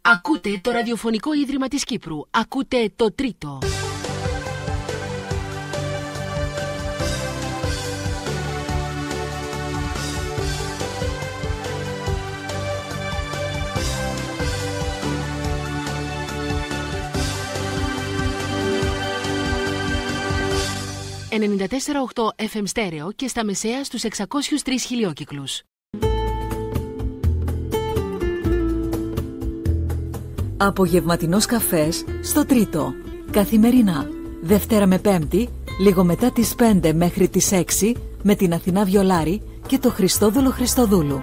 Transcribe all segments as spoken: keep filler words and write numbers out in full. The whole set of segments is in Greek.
Ακούτε το ραδιοφωνικό ίδρυμα της Κύπρου. Ακούτε το Τρίτο. ενενήντα τέσσερα κόμμα οκτώ εφ εμ στέρεο και στα μεσαία στους εξακόσιους τρεις χιλιόκυκλους. Απογευματινός καφές στο Τρίτο. Καθημερινά, Δευτέρα με Πέμπτη, λίγο μετά τις πέντε μέχρι τις έξι, με την Αθηνά Βιολάρη και το Χριστόδουλο Χριστοδούλου.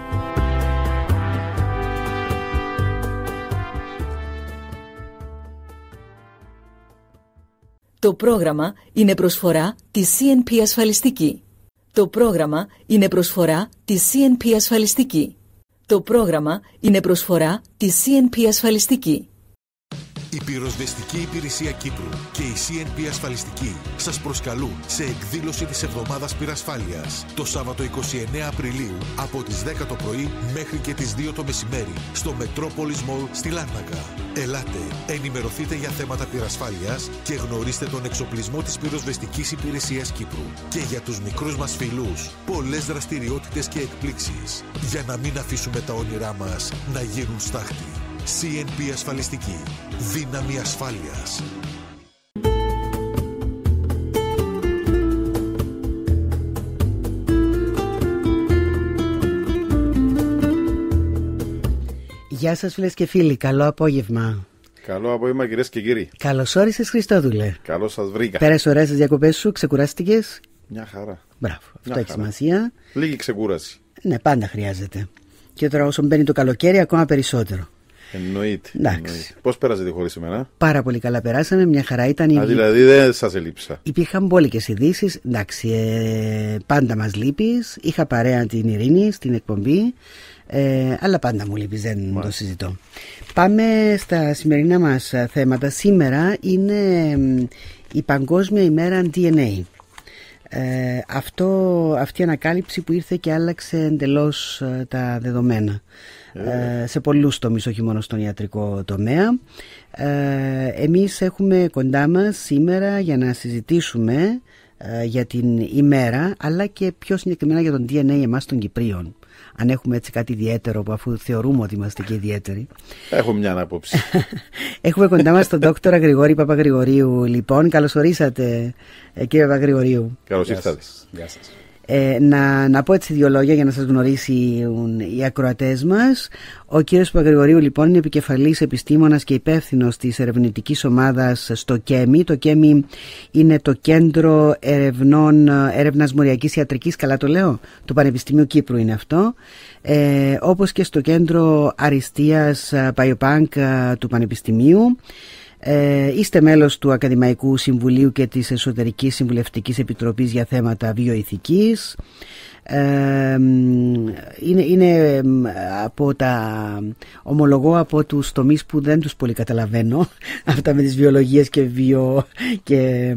Το πρόγραμμα είναι προσφορά της σι εν πι Ασφαλιστική. Το πρόγραμμα είναι προσφορά της σι εν πι Ασφαλιστική. Το πρόγραμμα είναι προσφορά της σι εν πι Ασφαλιστική. Η Πυροσβεστική Υπηρεσία Κύπρου και η σι εν πι Ασφαλιστική σας προσκαλούν σε εκδήλωση της Εβδομάδας Πυρασφάλειας το Σάββατο είκοσι εννέα Απριλίου από τις δέκα το πρωί μέχρι και τις δύο το μεσημέρι στο Metropolis Mall στη Λάρνακα. Ελάτε, ενημερωθείτε για θέματα πυρασφάλειας και γνωρίστε τον εξοπλισμό της Πυροσβεστικής Υπηρεσίας Κύπρου. Και για τους μικρούς μας φίλους, πολλές δραστηριότητες και εκπλήξεις για να μην αφήσουμε τα όνειρά μας να γίνουν στάχτη. σι εν πι Ασφαλιστική. Δύναμη ασφάλειας. Γεια σας φίλες και φίλοι, καλό απόγευμα. Καλό απόγευμα κυρίες και κύριοι. Καλώς όρισες Χριστόδουλε. Καλώς σας βρήκα. Πέρασε ωραία στις διακοπές σου, ξεκουράστηκες? Μια χαρά. Μπράβο, αυτό Μια έχει χαρά. σημασία. Λίγη ξεκούραση. Ναι, πάντα χρειάζεται. Και τώρα όσο μπαίνει το καλοκαίρι ακόμα περισσότερο. Εννοείται. Εντάξει. Πώς πέρασετε χωρίς εμένα? Πάρα πολύ καλά περάσαμε, μια χαρά ήταν. Α, δηλαδή δεν σας ελείψα. Υπήρχαν μπόλικες ειδήσεις. Εντάξει, ε, πάντα μας λείπεις. Είχα παρέα την Ειρήνη στην εκπομπή. Ε, αλλά πάντα μου λείπεις, δεν Μάλιστα. το συζητώ. Πάμε στα σημερινά μας θέματα. Σήμερα είναι η Παγκόσμια ημέρα ντι εν έι. Ε, αυτό, αυτή η ανακάλυψη που ήρθε και άλλαξε εντελώς ε, τα δεδομένα ε, σε πολλούς τομείς, όχι μόνο στον ιατρικό τομέα. Ε, εμείς έχουμε κοντά μας σήμερα για να συζητήσουμε ε, για την ημέρα, αλλά και πιο συγκεκριμένα για τον ντι εν έι εμάς των Κυπρίων. Αν έχουμε έτσι κάτι ιδιαίτερο, που αφού θεωρούμε ότι είμαστε και ιδιαίτεροι. Έχω μια άποψη. Έχουμε κοντά μας τον δόκτορα Γρηγόρη Παπαγρηγορίου. Λοιπόν, καλώς ορίσατε, κύριε Παπαγρηγορίου. Καλώς ήρθατε. Γεια σας. Ε, να, να πω έτσι δύο λόγια για να σας γνωρίσουν οι ακροατές μας. Ο κύριος Παπαγρηγορίου λοιπόν είναι επικεφαλής επιστήμονας και υπεύθυνος της ερευνητικής ομάδας στο ΚΕΜΙ. Το ΚΕΜΙ είναι το Κέντρο Ερευνών, Έρευνας Μοριακής Ιατρικής, καλά το λέω, του Πανεπιστημίου Κύπρου είναι αυτό. Ε, όπως και στο Κέντρο Αριστείας Biobank του Πανεπιστημίου. Ε, είστε μέλος του Ακαδημαϊκού Συμβουλίου και της Εσωτερικής Συμβουλευτικής Επιτροπής για θέματα βιοειθικής. Ε, είναι, είναι από τα ομολογώ από τους τομείς που δεν τους πολύ καταλαβαίνω, αυτά με τις βιολογίες και βιο και,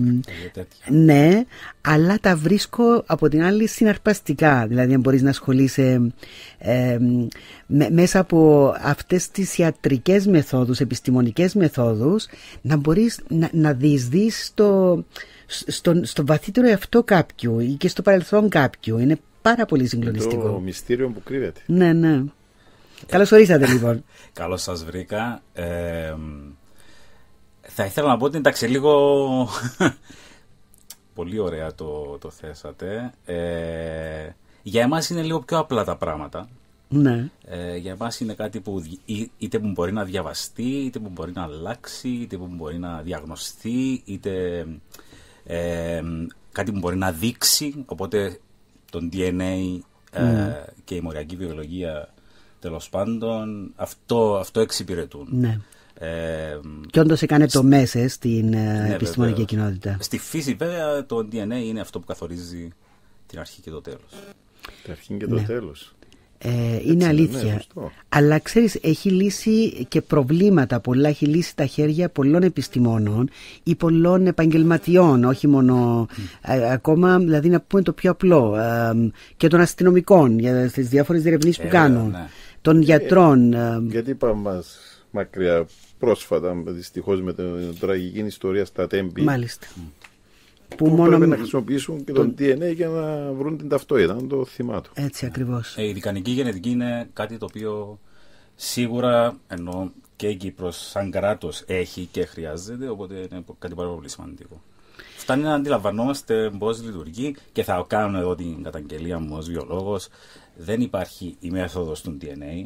ναι, αλλά τα βρίσκω από την άλλη συναρπαστικά. Δηλαδή αν μπορείς να ασχολείσαι ε, με, μέσα από αυτές τις ιατρικές μεθόδους, επιστημονικές μεθόδους, να μπορείς να, να διεισδύσεις στο, στο, στο βαθύτερο εαυτό κάποιου ή και στο παρελθόν κάποιου. Είναι πάρα πολύ συγκλονιστικό. Το μυστήριο που κρύβεται. Ναι, ναι. Καλώς ορίσατε λοιπόν. Καλώς σας βρήκα. Ε, θα ήθελα να πω ότι εντάξει λίγο πολύ ωραία το, το θέσατε. Ε, για εμάς είναι λίγο πιο απλά τα πράγματα. Ναι. Ε, για εμάς είναι κάτι που είτε που μπορεί να διαβαστεί, είτε που μπορεί να αλλάξει, είτε που μπορεί να διαγνωστεί, είτε ε, κάτι που μπορεί να δείξει. Οπότε τον ντι εν έι mm. ε, και η μοριακή βιολογία τέλος πάντων αυτό, αυτό εξυπηρετούν. Ναι. Ε, και όντως έκανε το μέσα στην ναι, επιστημονική βέβαια. κοινότητα. Στη φύση βέβαια το ντι εν έι είναι αυτό που καθορίζει την αρχή και το τέλος. Την αρχή και το ναι. τέλος. Ε, είναι αλήθεια. Ναι, αλλά ξέρεις, έχει λύσει και προβλήματα πολλά, έχει λύσει τα χέρια πολλών επιστημόνων ή πολλών επαγγελματιών, όχι μόνο mm. ε, ακόμα, δηλαδή να πούμε το πιο απλό, ε, και των αστυνομικών για τις διάφορες διερευνήσεις ε, που κάνουν, ναι. των γιατρών. Ε, γιατί είπα μας μακριά πρόσφατα, δυστυχώς με την τραγική ιστορία στα Τέμπη. Μάλιστα. Mm. Που, που μόνο πρέπει να χρησιμοποιήσουν και τον ντι εν έι για να βρουν την ταυτότητα των θυμάτων. Έτσι ακριβώς. Ε, η δικανική γενετική είναι κάτι το οποίο σίγουρα ενώ και η Κύπρος σαν κράτος έχει και χρειάζεται, οπότε είναι κάτι πάρα πολύ σημαντικό. Φτάνει να αντιλαμβανόμαστε πώς λειτουργεί και θα κάνω εδώ την καταγγελία μου ως βιολόγος. Δεν υπάρχει η μέθοδος του ντι εν έι.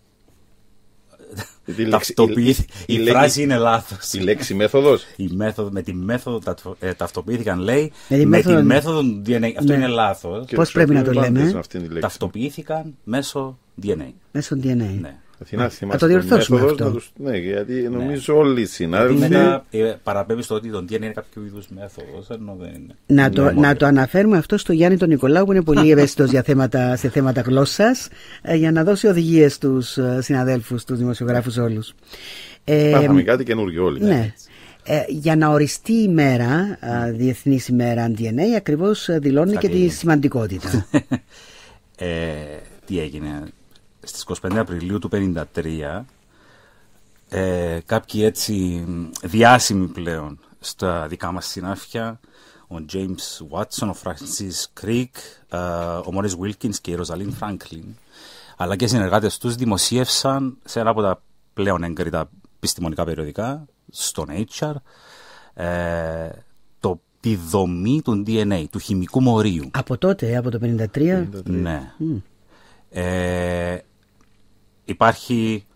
Η, Ταυτοποιήθη... η, η, η φράση είναι λάθος. Η λέξη μέθοδος. Η μέθοδο, με τη μέθοδο τα, ε, ταυτοποιήθηκαν, λέει, με, τη με μέθοδο... τη μέθοδο του ντι εν έι. Αυτό ναι. είναι λάθος. Πώς πρέπει να το λέμε? Ταυτοποιήθηκαν μέσω ντι εν έι. Μέσω ντι εν έι. Ναι. Να, να το διορθώσουμε αυτό. Τους, ναι, γιατί νομίζω ναι. όλοι οι συνάδελφοι. Μετά ε, παραπέμπει στο ότι το ντι εν έι είναι κάποιο είδους μέθοδος, ενώ δεν είναι. Να το, να το αναφέρουμε αυτό στο Γιάννη τον Νικολάου, που είναι πολύ ευαίσθητος για θέματα, σε θέματα γλώσσας, ε, για να δώσει οδηγίες στους συναδέλφους, στους δημοσιογράφους όλους. Μάθαμε ε, κάτι καινούργιο όλοι. Ναι. Ε, για να οριστεί η μέρα, mm. διεθνής ημέρα ντι εν έι, ακριβώς δηλώνει κάτι και έγινε. Τη σημαντικότητα. ε, τι έγινε? Στις είκοσι πέντε Απριλίου του χίλια εννιακόσια πενήντα τρία ε, κάποιοι έτσι διάσημοι πλέον στα δικά μας συνάφια, ο James Watson, ο Francis Crick, ε, ο Maurice Wilkins και η Rosalind Franklin, αλλά και οι συνεργάτες τους δημοσίευσαν σε ένα από τα πλέον έγκριτα επιστημονικά περιοδικά, στο Nature, ε, το, τη δομή του ντι εν έι, του χημικού μορίου. Από τότε, από το χίλια εννιακόσια πενήντα τρία. Ναι. Mm. Ε, υπάρχει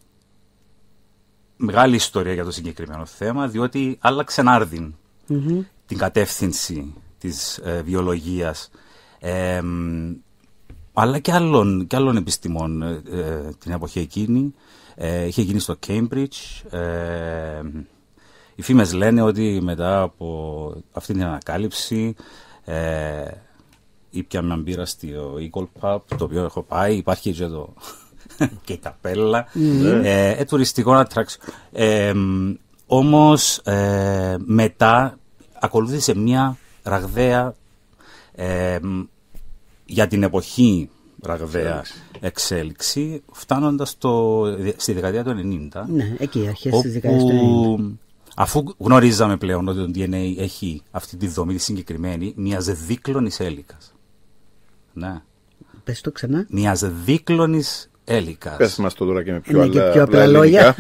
μεγάλη ιστορία για το συγκεκριμένο θέμα, διότι άλλαξε άρδιν mm-hmm. την κατεύθυνση της ε, βιολογίας, ε, αλλά και άλλων, και άλλων επιστημών ε, ε, την εποχή εκείνη. Ε, είχε γίνει στο Cambridge. Ε, οι φήμες λένε ότι μετά από αυτή την ανακάλυψη ε, ήπια μια μπύρα στο Eagle Pub, το οποίο έχω πάει, υπάρχει και το... και η καπέλα, mm. ε, ε, τουριστικό attraction. Ε, όμως ε, μετά ακολούθησε μια ραγδαία ε, για την εποχή ραγδαία εξέλιξη, φτάνοντας στο, στη δεκαετία του ενενήντα. Ναι, εκεί αρχές της δεκαετίας του ενενήντα. Αφού γνωρίζαμε πλέον ότι το ντι εν έι έχει αυτή τη δομή τη συγκεκριμένη, μιας δίκλωνης έλικας. Ναι. Πες το ξανά. Μιας δίκλωνης έλικας. Πες μας το τώρα και με πιο, είναι άλλα, και πιο απλά λόγια.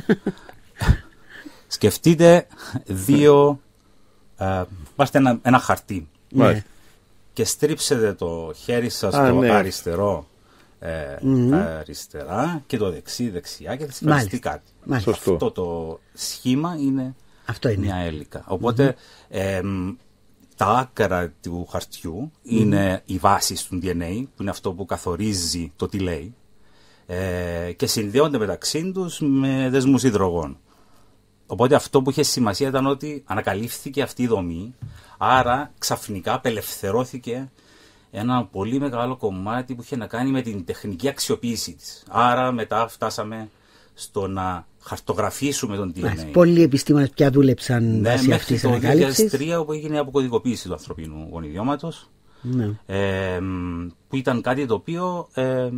Σκεφτείτε δύο... Uh, πάρτε ένα, ένα χαρτί ναι. και στρίψετε το χέρι σας Α, το ναι. αριστερό ε, mm-hmm. αριστερά και το δεξί δεξιά και θα συμφωνηθεί κάτι. Μάλιστα. Αυτό το σχήμα είναι, Αυτό είναι. μια έλικα. Οπότε mm-hmm. ε, τα άκρα του χαρτιού mm-hmm. είναι η βάση του ντι εν έι, που είναι αυτό που καθορίζει το τι λέει, ε, και συνδέονται μεταξύ τους με δεσμούς υδρογόνου. Οπότε αυτό που είχε σημασία ήταν ότι ανακαλύφθηκε αυτή η δομή, άρα ξαφνικά απελευθερώθηκε ένα πολύ μεγάλο κομμάτι που είχε να κάνει με την τεχνική αξιοποίηση της. Άρα μετά φτάσαμε στο να χαρτογραφήσουμε τον ντι εν έι. Πολλοί επιστήμονες πια δούλεψαν ναι, βάσει αυτής της ανακάλυψης. μέχρι το δύο χιλιάδες τρία, όπου έγινε η αποκωδικοποίηση του ανθρωπίνου γονιδιώματος, ναι. ε, που ήταν κάτι το οποίο ε,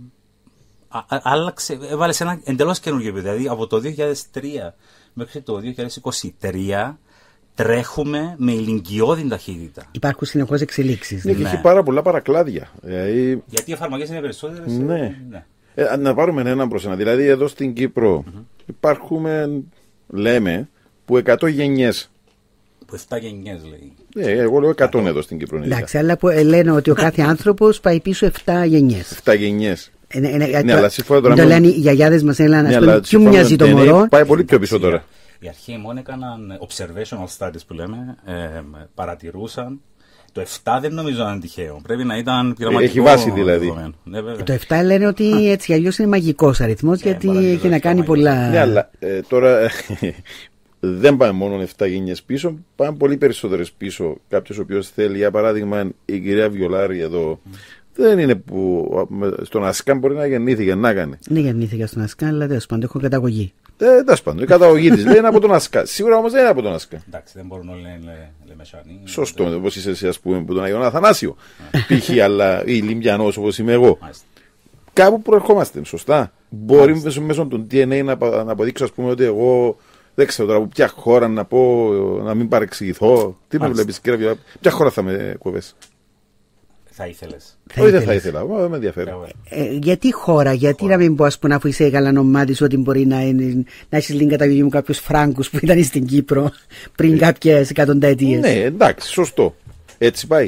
άλλαξε, έβαλε σε ένα εντελώς καινούργιο επίπεδο. Δηλαδή από το δύο χιλιάδες τρία μέχρι το δύο χιλιάδες είκοσι τρία τρέχουμε με ηλικιώδη ταχύτητα. Υπάρχουν συνεχώς εξελίξεις. Ναι, ναι. και έχει πάρα πολλά παρακλάδια. Δηλαδή... Γιατί οι εφαρμογές είναι περισσότερες. Ναι. ναι. Ε, να πάρουμε έναν προς ένα. Δηλαδή εδώ στην Κύπρο mm-hmm. υπάρχουμε, λέμε, που εκατό γενιές. Που εφτά γενιές λέει. Ναι, εγώ λέω εκατό εδώ στην Κύπρο. Εντάξει, αλλά που λένε ότι ο κάθε άνθρωπος πάει πίσω εφτά γενιές. εφτά γενιές. Ε, ναι, ναι, ναι, αλλά σύμφωνα τώρα. Το λένε οι γιαγιάδες μας, έλαναν, ναι, ποιο μοιάζει το μωρό. Πάει πολύ πιο πίσω τώρα. Οι αρχαίοι μόνο έκαναν observational studies που λέμε, ε, παρατηρούσαν. Το εφτά δεν νομίζω να είναι τυχαίο. Πρέπει να ήταν πειραματικό. Έχει βάση δηλαδή. Ναι, το εφτά λένε ότι έτσι αλλιώς είναι μαγικός αριθμός, ε, γιατί έχει να κάνει πολλά. Ναι, αλλά ε, τώρα δεν πάμε μόνο εφτά γενιές πίσω, πάμε πολύ περισσότερες πίσω. Κάποιος ο οποίος θέλει, για παράδειγμα, η κυρία Βιολάρη εδώ. Mm. Δεν είναι που στον Ασκάν μπορεί να γεννήθηκε, να κάνει. Ναι, γεννήθηκε στον Ασκάν, αλλά τέλος πάντων έχω καταγωγή. Ε, τέλος πάντων, η καταγωγή της λέει είναι από τον Ασκάν. Σίγουρα όμως δεν είναι από τον Ασκάν. Εντάξει, δεν μπορούν όλοι να είναι λεμεσάνοι. Σωστό, όπως είσαι εσύ, ας πούμε, από τον Αγιώνα Αθανάσιο. Π.χ. αλλά ή Λιμπιανός όπως είμαι εγώ. κάπου προερχόμαστε, σωστά. Μπορεί μέσω, μέσω του ντι εν έι να, να αποδείξω, ας πούμε, ότι εγώ δεν ξέρω τώρα από ποια χώρα να πω, να μην παρεξηγηθώ. Τι με βλέπεις, κύριε Βιολάρη, ποια χώρα θα με κόβες? Θα ήθελες? Όχι, δεν θα ήθελα, δεν με ενδιαφέρει. Ε, γιατί χώρα, γιατί χώρα. Να μην πω, ας πούμε, αφού είσαι γαλανομάτης, ότι μπορεί να, να έχεις λίγη καταγωγή μου κάποιους Φράγκους που ήταν στην Κύπρο πριν ε, κάποιες εκατονταετίες. Ναι, εντάξει, σωστό. Έτσι πάει.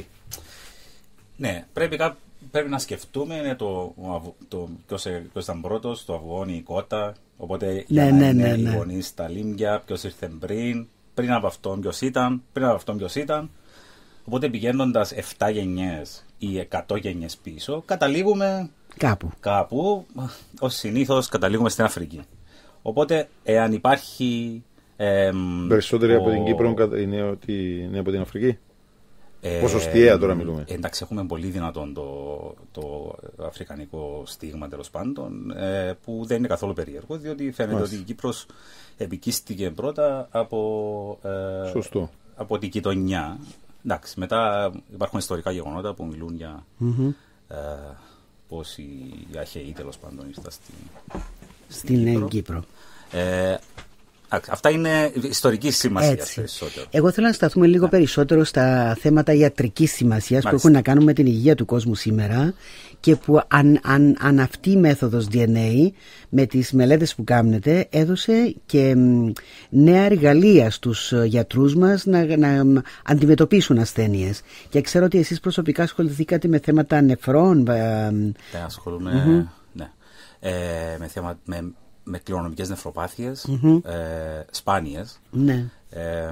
Ναι, πρέπει, κά... πρέπει να σκεφτούμε είναι το, το, ποιος, ποιος ήταν πρώτος, το αυγόνι, η κότα. Οπότε για ναι, να ναι, είναι ναι, οι ναι. γονείς στα λίμια, ποιος ήρθε πριν, πριν από αυτόν ποιος ήταν, πριν από αυτόν ποιος ήταν. Οπότε πηγαίνοντας επτά γενιές ή εκατό γενιές πίσω, καταλήγουμε κάπου. Κάπου, ως συνήθως καταλήγουμε στην Αφρική. Οπότε, εάν υπάρχει... Ε, Περισσότεροι ο... από την Κύπρο είναι, ότι είναι από την Αφρική. Ε, Ποσοστιαία τώρα μιλούμε. Εντάξει, έχουμε πολύ δυνατόν το, το αφρικανικό στίγμα, τέλος πάντων, ε, που δεν είναι καθόλου περίεργο, διότι φαίνεται Μάλιστα. ότι η Κύπρος επικίστηκε πρώτα από, ε, Σωστό. από την γειτονιά. Εντάξει, μετά υπάρχουν ιστορικά γεγονότα που μιλούν για mm-hmm. ε, πώς οι Αχαιοί, τέλος πάντων, ήρθαν στην, στην Κύπρο. Κύπρο. Ε, Αυτά είναι ιστορική σημασία περισσότερο. Εγώ θέλω να σταθούμε λίγο yeah. περισσότερο στα θέματα ιατρικής σημασίας που έχουν να κάνουν με την υγεία του κόσμου σήμερα και που αν, αν, αν αυτή η μέθοδος ντι εν έι με τις μελέτες που κάνετε έδωσε και νέα εργαλεία στους γιατρούς μας να, να αντιμετωπίσουν ασθένειες. Και ξέρω ότι εσείς προσωπικά ασχοληθήκατε με θέματα νεφρών. Δεν ασχολούμαι mm-hmm. ναι. ε, με θέματα... Με... με κληρονομικές νεφροπάθειες, mm-hmm. ε, σπάνιες. Ναι. Ε,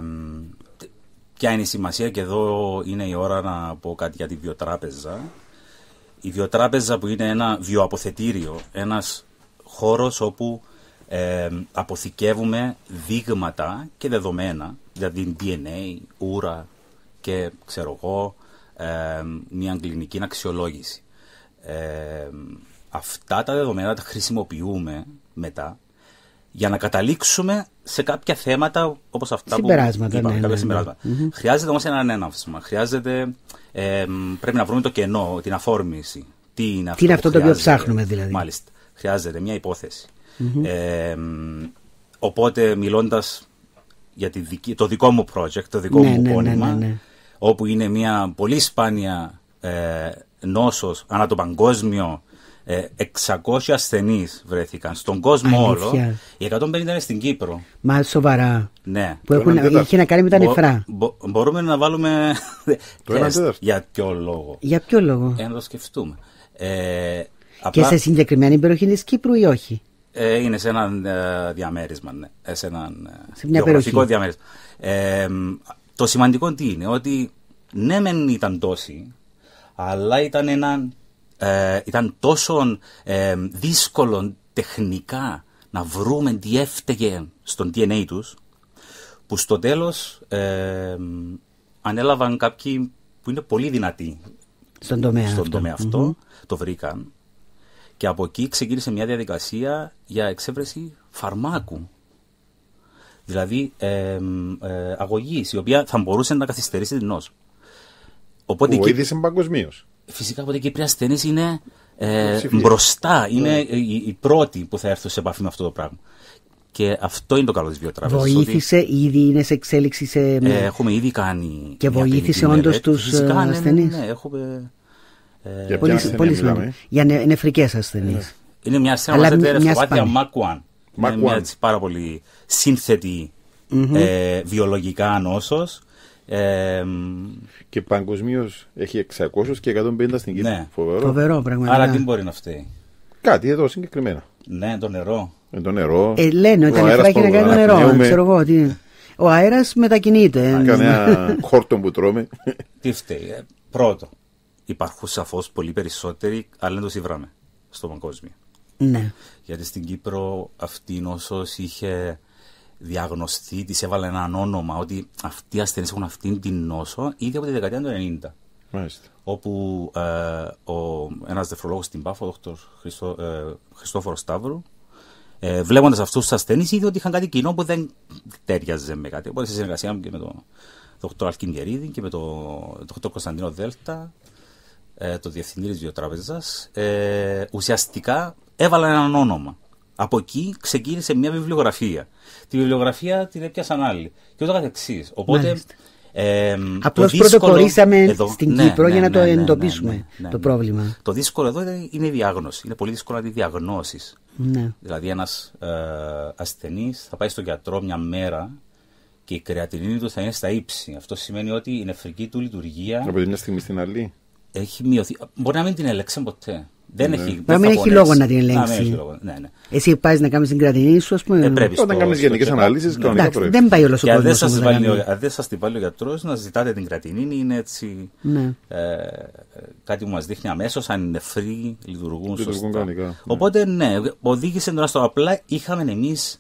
ποια είναι η σημασία, και εδώ είναι η ώρα να πω κάτι για τη βιοτράπεζα. Η βιοτράπεζα που είναι ένα βιοαποθετήριο, ένας χώρος όπου ε, αποθηκεύουμε δείγματα και δεδομένα, δηλαδή ντι εν έι, ούρα και ξέρω εγώ, ε, μια κλινική αξιολόγηση. Ε, αυτά τα δεδομένα τα χρησιμοποιούμε μετά για να καταλήξουμε σε κάποια θέματα όπως αυτά συμπεράσματα, που είπαμε, ναι, κάποια ναι, συμπεράσματα. Ναι. Mm-hmm. Χρειάζεται όμως ένα ανέναυσμα, χρειάζεται, ε, πρέπει να βρούμε το κενό, την αφόρμηση. Τι είναι αυτό, τι είναι αυτό το οποίο ψάχνουμε δηλαδή. Μάλιστα, χρειάζεται μια υπόθεση. Mm-hmm. Ε, οπότε μιλώντας για τη δική, το δικό μου project, το δικό ναι, μου ναι, πόνημα, ναι, ναι, ναι. όπου είναι μια πολύ σπάνια ε, νόσος ανά το παγκόσμιο. εξακόσιοι ασθενείς βρέθηκαν στον κόσμο. Αλήθεια. Όλο. Οι εκατόν πενήντα είναι στην Κύπρο. Μα σοβαρά. Ναι. Που έχουν, είχε να κάνει με τα Μπο, νεφρά. Μπο, μπορούμε να βάλουμε τεστ. Για ποιο λόγο. Για ποιο λόγο. Ε, να το σκεφτούμε. Ε, απλά, και σε συγκεκριμένη περιοχή της Κύπρου ή όχι. Ε, είναι σε ένα ε, διαμέρισμα. Ναι. Σε ένα σε μια γεωγραφικό διαμέρισμα. Ε, το σημαντικό τι είναι, ότι ναι μεν ήταν τόσοι, αλλά ήταν ένα... Ε, ήταν τόσο ε, δύσκολο τεχνικά να βρούμε τι έφταιγε στον ντι εν έι τους, που στο τέλος ε, ανέλαβαν κάποιοι που είναι πολύ δυνατοί στον τομέα στον αυτό, τομέα αυτό mm-hmm. το βρήκαν, και από εκεί ξεκίνησε μια διαδικασία για εξέβρεση φαρμάκου, δηλαδή ε, ε, αγωγής, η οποία θα μπορούσε να καθυστερήσει την νόσο. Οπότε βοήθησε παγκοσμίως. Φυσικά, από την Κύπρια ασθενείς είναι ε, μπροστά, είναι yeah. οι, οι πρώτοι που θα έρθουν σε επαφή με αυτό το πράγμα. Και αυτό είναι το καλό της βιοτράπεζας. Βοήθησε, ότι... ήδη είναι σε εξέλιξη σε... Ε, έχουμε ήδη κάνει... Και βοήθησε όντως τους φυσικά, ασθενείς. Ναι, ναι, ναι, έχουμε... Ε, για πολύ, πολύ σημαντικό. Για νε, νεφρικές ασθενείς. Ε, είναι μια ασθένεια που ονομάζεται νεφροπάθεια μάκ ουάν. Είναι μια έτσι, πάρα πολύ σύνθετη mm-hmm. ε, βιολογικά νόσος. Ε, και παγκοσμίως έχει εξακόσιους και εκατόν πενήντα στην Κύπρο. Ναι. Φοβερό. Φοβερό πραγματικά. Άρα τι μπορεί να φταίει. Κάτι εδώ συγκεκριμένα. Ναι, το νερό. Ε, το νερό. Ε, λένε ότι τα νεφρά έχει να κάνει το νερό. Με... Ξέρω εγώ, τι... Ο αέρας μετακινείται. Κανένα χόρτο που τρώμε. Τι φταίει. Ε, πρώτο, υπάρχουν σαφώς πολύ περισσότεροι, αλλά δεν το σύβραμε στο παγκόσμιο. Ναι. Γιατί στην Κύπρο αυτή η νόσος είχε διαγνωστεί, της έβαλε έναν όνομα, ότι αυτοί οι ασθενείς έχουν αυτήν την νόσο ήδη από τη δεκαετία του ενενήντα. Μάλιστα. Όπου ε, ο, ένας νεφρολόγος στην Πάφο, ο δόκτωρ Χριστό, ε, Χριστόφορος Σταύρου, ε, βλέποντας αυτούς τους ασθενείς, είδε ότι είχαν κάτι κοινό που δεν τέριαζε με κάτι. Οπότε σε συνεργασία και με τον δόκτωρ Αλκινγκερίδη και με τον δόκτωρ Κωνσταντίνο Δέλτα, ε, το διευθυντή της Βιοτράπεζας, ε, ουσιαστικά έβαλαν έναν όνομα. Από εκεί ξεκίνησε μια βιβλιογραφία. Τη βιβλιογραφία την έπιασαν άλλοι. Και ούτω καθεξής. Οπότε. Ε, Απλώς δύσκολο... πρωτοπορήσαμε εδώ... στην ναι, Κύπρο ναι, για να ναι, το ναι, ναι, εντοπίσουμε ναι, ναι, ναι, το ναι. πρόβλημα. Το δύσκολο εδώ είναι η διάγνωση. Είναι πολύ δύσκολο να τη διαγνώσεις. Ναι. Δηλαδή, ένας ε, ασθενής θα πάει στον γιατρό μια μέρα και η κρεατινίνη του θα είναι στα ύψη. Αυτό σημαίνει ότι η νεφρική του λειτουργία. Από τη μια στιγμή στην άλλη. Έχει μειωθεί. Μπορεί να μην την έλεξε ποτέ. Δεν ναι. έχει, να μην έχει λόγο να την ελέγξει. Ναι, ναι. Εσύ πας να κάνεις την κρατινή σου, ας πούμε. Ε, πρέπει Όταν κάνεις γενικές αναλύσεις, ναι. κανονικά πρέπει. Δεν πάει όλος ο κόσμος. Αν δεν σας την βάλει ο γιατρός, να ζητάτε την κρατινίνη, είναι έτσι. Ναι. Ε, κάτι που μας δείχνει αμέσως αν οι νεφροί λειτουργούν σωστά. Κανονικά. Οπότε, ναι, οδήγησε τώρα στο απλά είχαμε εμείς.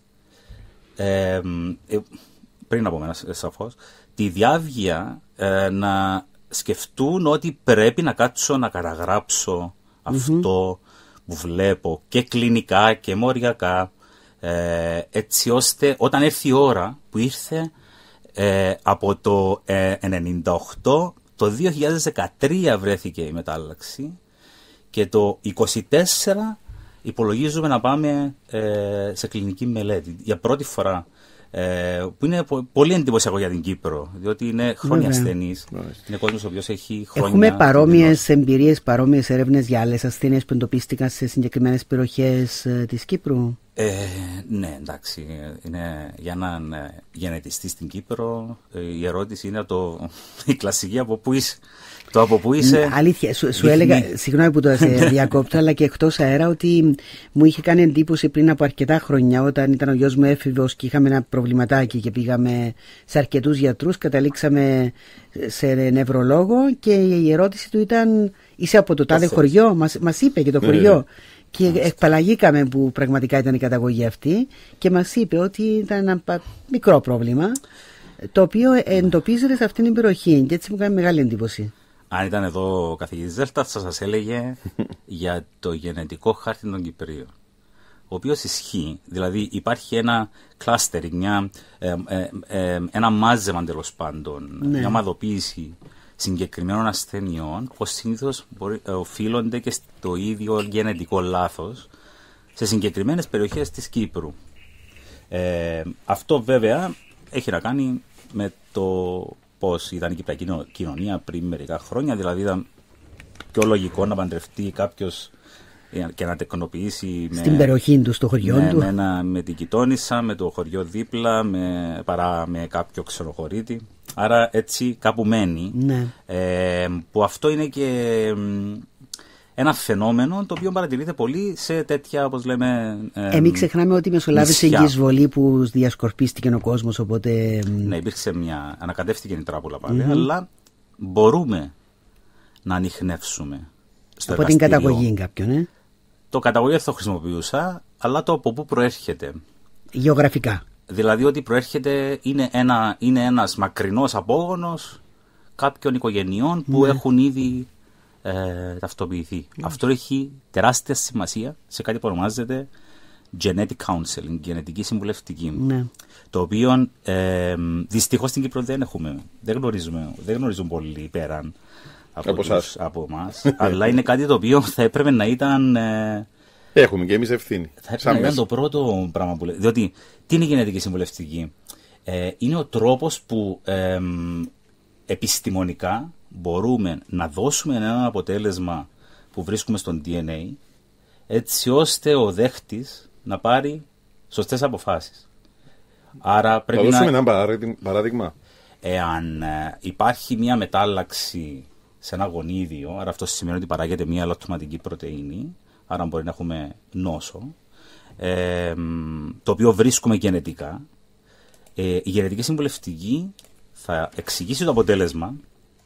Ε, ε, πριν από μένα, σαφώς, τη διάβγεια ε, να σκεφτούν ότι πρέπει να κάτσω να καταγράψω αυτό mm-hmm. που βλέπω και κλινικά και μοριακά, ε, έτσι ώστε όταν έρθει η ώρα που ήρθε ε, από το ε, ενενήντα οκτώ, το δύο χιλιάδες δεκατρία βρέθηκε η μετάλλαξη και το είκοσι τέσσερα υπολογίζουμε να πάμε ε, σε κλινική μελέτη για πρώτη φορά. Ε, που είναι πολύ εντυπωσιακό για την Κύπρο, διότι είναι χρόνια ασθενής. Είναι κόσμος ο οποίος έχει χρόνια. Έχουμε παρόμοιες εμπειρίες, παρόμοιες έρευνες για άλλες ασθένειες που εντοπίστηκαν σε συγκεκριμένες περιοχές ε, της Κύπρου. Ε, ναι, εντάξει. Είναι, για έναν γενετιστή στην Κύπρο, ε, η ερώτηση είναι το, η κλασική από πού είσαι. Το από πού είσαι. Αλήθεια, σου, σου έλεγα, συγγνώμη που το διακόπτω, αλλά και εκτός αέρα, ότι μου είχε κάνει εντύπωση πριν από αρκετά χρόνια, όταν ήταν ο γιος μου έφηβος και είχαμε ένα προβληματάκι και πήγαμε σε αρκετούς γιατρούς, καταλήξαμε σε νευρολόγο και η ερώτηση του ήταν: είσαι από το τάδε χωριό? Μας, μας είπε και το χωριό. Και εκπαλαγήκαμε που πραγματικά ήταν η καταγωγή αυτή και μας είπε ότι ήταν ένα μικρό πρόβλημα, το οποίο εντοπίζεται σε αυτήν την περιοχή, και έτσι μου κάνει μεγάλη εντύπωση. Αν ήταν εδώ ο καθηγητής Δέλτα, θα σας έλεγε για το γενετικό χάρτη των Κυπρίων, ο οποίος ισχύει. Δηλαδή υπάρχει ένα clustering, μια, ε, ε, ε, ένα μάζεμα τέλος πάντων, ναι. μια ομαδοποίηση συγκεκριμένων ασθενειών που συνήθως μπορεί, ε, οφείλονται και στο ίδιο γενετικό λάθος σε συγκεκριμένες περιοχές της Κύπρου. Ε, αυτό βέβαια έχει να κάνει με το πώς ήταν η Κυπριακή κοινωνία πριν μερικά χρόνια. Δηλαδή ήταν πιο λογικό να παντρευτεί κάποιος και να τεκνοποιήσει στην με, περιοχή του, στο χωριό με, του. Με, ένα, με την γειτόνισσα, με το χωριό δίπλα, με, παρά με κάποιο ξενοχωρίτη. Άρα έτσι κάπου μένει. Ναι. Ε, που αυτό είναι και ένα φαινόμενο το οποίο παρατηρείται πολύ σε τέτοια, όπως λέμε. Ε, ε, μην ξεχνάμε ότι μεσολάβησε η εισβολή που διασκορπίστηκε ο κόσμος. Οπότε... Ναι, υπήρξε μια. Ανακατεύτηκε η τράπουλα πάλι, mm-hmm. αλλά μπορούμε να ανιχνεύσουμε. Στο από εργαστήριο. την καταγωγή κάποιον, ε? Το καταγωγή δεν θα το χρησιμοποιούσα, αλλά το από πού προέρχεται. Γεωγραφικά. Δηλαδή ότι προέρχεται είναι, ένα, είναι ένας μακρινός απόγονος κάποιων οικογενειών που mm. έχουν ήδη ε, ταυτοποιηθεί. Mm. Αυτό έχει τεράστια σημασία σε κάτι που ονομάζεται genetic counseling, γενετική συμβουλευτική. Mm. Το οποίο ε, δυστυχώς στην Κύπρο δεν έχουμε, δεν γνωρίζουμε, δεν γνωρίζουν πολύ πέραν από, τους, από εμάς, αλλά είναι κάτι το οποίο θα έπρεπε να ήταν. Ε, Έχουμε και εμείς ευθύνη. Θα έπρεπε να ήταν το πρώτο πράγμα που λέει. Διότι τι είναι η γενετική συμβουλευτική? Ε, είναι ο τρόπος που ε, επιστημονικά μπορούμε να δώσουμε ένα αποτέλεσμα που βρίσκουμε στον ντι εν έι, έτσι ώστε ο δέχτης να πάρει σωστές αποφάσεις. Άρα πρέπει να δώσουμε να... ένα παράδειγμα. Εάν ε, υπάρχει μια μετάλλαξη σε ένα γονίδιο, άρα αυτό σημαίνει ότι παράγεται μια αλλοτοματική πρωτεΐνη, άρα μπορεί να έχουμε νόσο, ε, το οποίο βρίσκουμε γενετικά. Ε, η γενετική συμβουλευτική θα εξηγήσει το αποτέλεσμα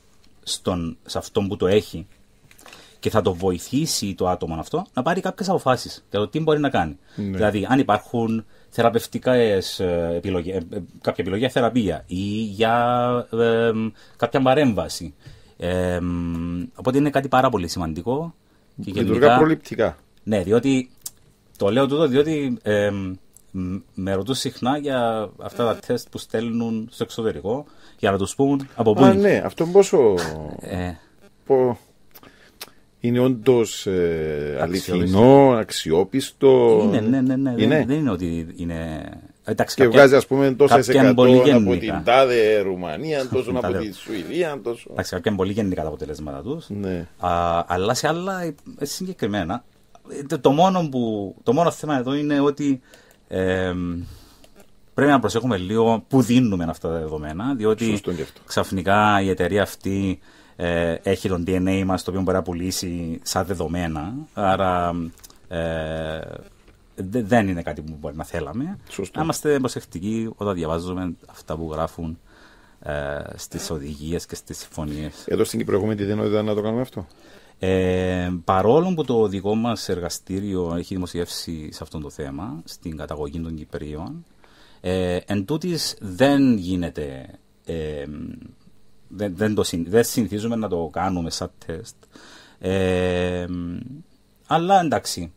στον, σε αυτόν που το έχει και θα το βοηθήσει το άτομο αυτό να πάρει κάποιες αποφάσεις για το τι μπορεί να κάνει. Ναι. Δηλαδή, αν υπάρχουν θεραπευτικές επιλογές, κάποια επιλογή για θεραπεία ή για ε, κάποια παρέμβαση. Ε, οπότε είναι κάτι πάρα πολύ σημαντικό. Και λειτουργά προληπτικά. Ναι, διότι το λέω τούτο διότι ε, με ρωτούν συχνά για αυτά τα τεστ που στέλνουν στο εξωτερικό για να τους πούν από πού. Α, ναι, αυτό πόσο. Ε, πο... Είναι όντως ε, αληθινό, αξιόπιστο. Είναι, ναι, ναι, ναι. Είναι. Δεν, δεν είναι ότι είναι. Εντάξει, και κάποια, βγάζει, ας πούμε, τόσες εκατό από την τάδε Ρουμανία, τόσο από τη Σουηδία. Τόσο... Εντάξει, κάποια είναι πολύ γενικά τα αποτελέσματα τους. Ναι. Α, αλλά σε άλλα ε, συγκεκριμένα. Το, το, μόνο που, το μόνο θέμα εδώ είναι ότι ε, πρέπει να προσέχουμε λίγο που δίνουμε αυτά τα δεδομένα. Διότι ξαφνικά η εταιρεία αυτή ε, έχει τον ντι εν έι μας, το οποίο μπορεί να πουλήσει σαν δεδομένα. Άρα. Ε, δεν είναι κάτι που μπορεί να θέλαμε. Σωστό. Να είμαστε προσεκτικοί όταν διαβάζουμε αυτά που γράφουν ε, στις οδηγίες και στις συμφωνίες. Εδώ στην Κύπρο έχουμε τη δυνατότητα να το κάνουμε αυτό. Ε, παρόλο που το δικό μας εργαστήριο έχει δημοσιεύσει σε αυτό το θέμα, στην καταγωγή των Κυπρίων, ε, εν τούτης δεν γίνεται, ε, δεν, δεν, το, δεν συνηθίζουμε να το κάνουμε σαν τεστ. Ε, αλλά εντάξει,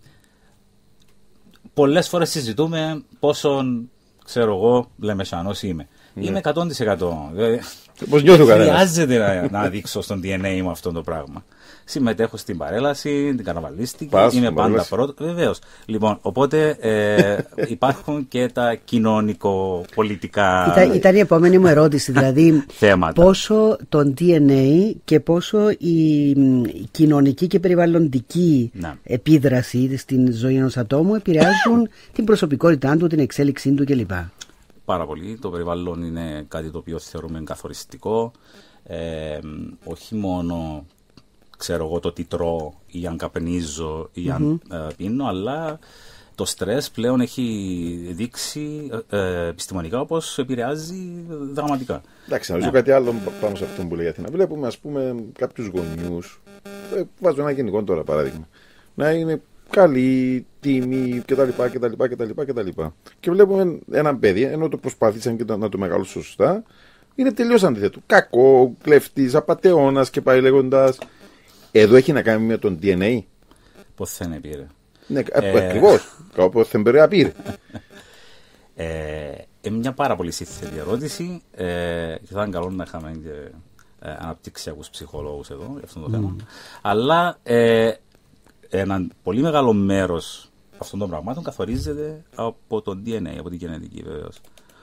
πολλές φορές συζητούμε πόσο, ξέρω εγώ, Λεμεσανός είμαι. Ναι. Είμαι εκατό τοις εκατό. Πώς νιώθω κανένας. Χρειάζεται να, να δείξω στον ντι εν έι μου αυτό το πράγμα. Συμμετέχω στην παρέλαση, την καρναβαλίστικη, Πας, είμαι πάντα πρώτο. Βεβαίως. Λοιπόν, οπότε ε, υπάρχουν και τα κοινωνικο-πολιτικά Ήταν, ήταν η επόμενη μου ερώτηση, δηλαδή πόσο το ντι εν έι και πόσο η κοινωνική και περιβαλλοντική να. επίδραση στην ζωή ενός ατόμου επηρεάζουν την προσωπικότητά του, την εξέλιξή του κλπ. Πάρα πολύ. Το περιβάλλον είναι κάτι το οποίο θεωρούμε καθοριστικό. Ε, όχι μόνο, ξέρω εγώ, το τι τρώω ή αν καπνίζω ή αν mm-hmm. ε, πίνω, αλλά το στρες πλέον έχει δείξει ε, επιστημονικά όπως επηρεάζει δραματικά. Εντάξει, να ρωτήσω κάτι άλλο πάνω σε αυτό που λέει η Αθήνα. Βλέπουμε, ας πούμε, κάποιους γονιούς, ε, βάζω ένα γενικό τώρα παράδειγμα, να είναι καλή, τίμη κτλ. κτλ, κτλ, κτλ. Και βλέπουμε έναν παιδί, ενώ το προσπάθησαν και να το μεγαλώσουν σωστά, είναι τελείως αντίθετο. Κακό, κλέφτης, απατεώνας και πάει λέγοντας. Εδώ έχει να κάνει με τον ντι εν έι. Πώς δεν πήρε. Ναι, ε... ακριβώς. Κάπως δεν πήρε, πήρε. Ε, μια πάρα πολύ σύνθετη ερώτηση ε, και θα ήταν καλό να είχαμε και ε, αναπτυξιακούς ψυχολόγους εδώ για αυτό το mm. θέμα. Αλλά ε, ένα πολύ μεγάλο μέρος αυτών των πραγμάτων καθορίζεται από το ντι εν έι, από την γενετική βεβαίως.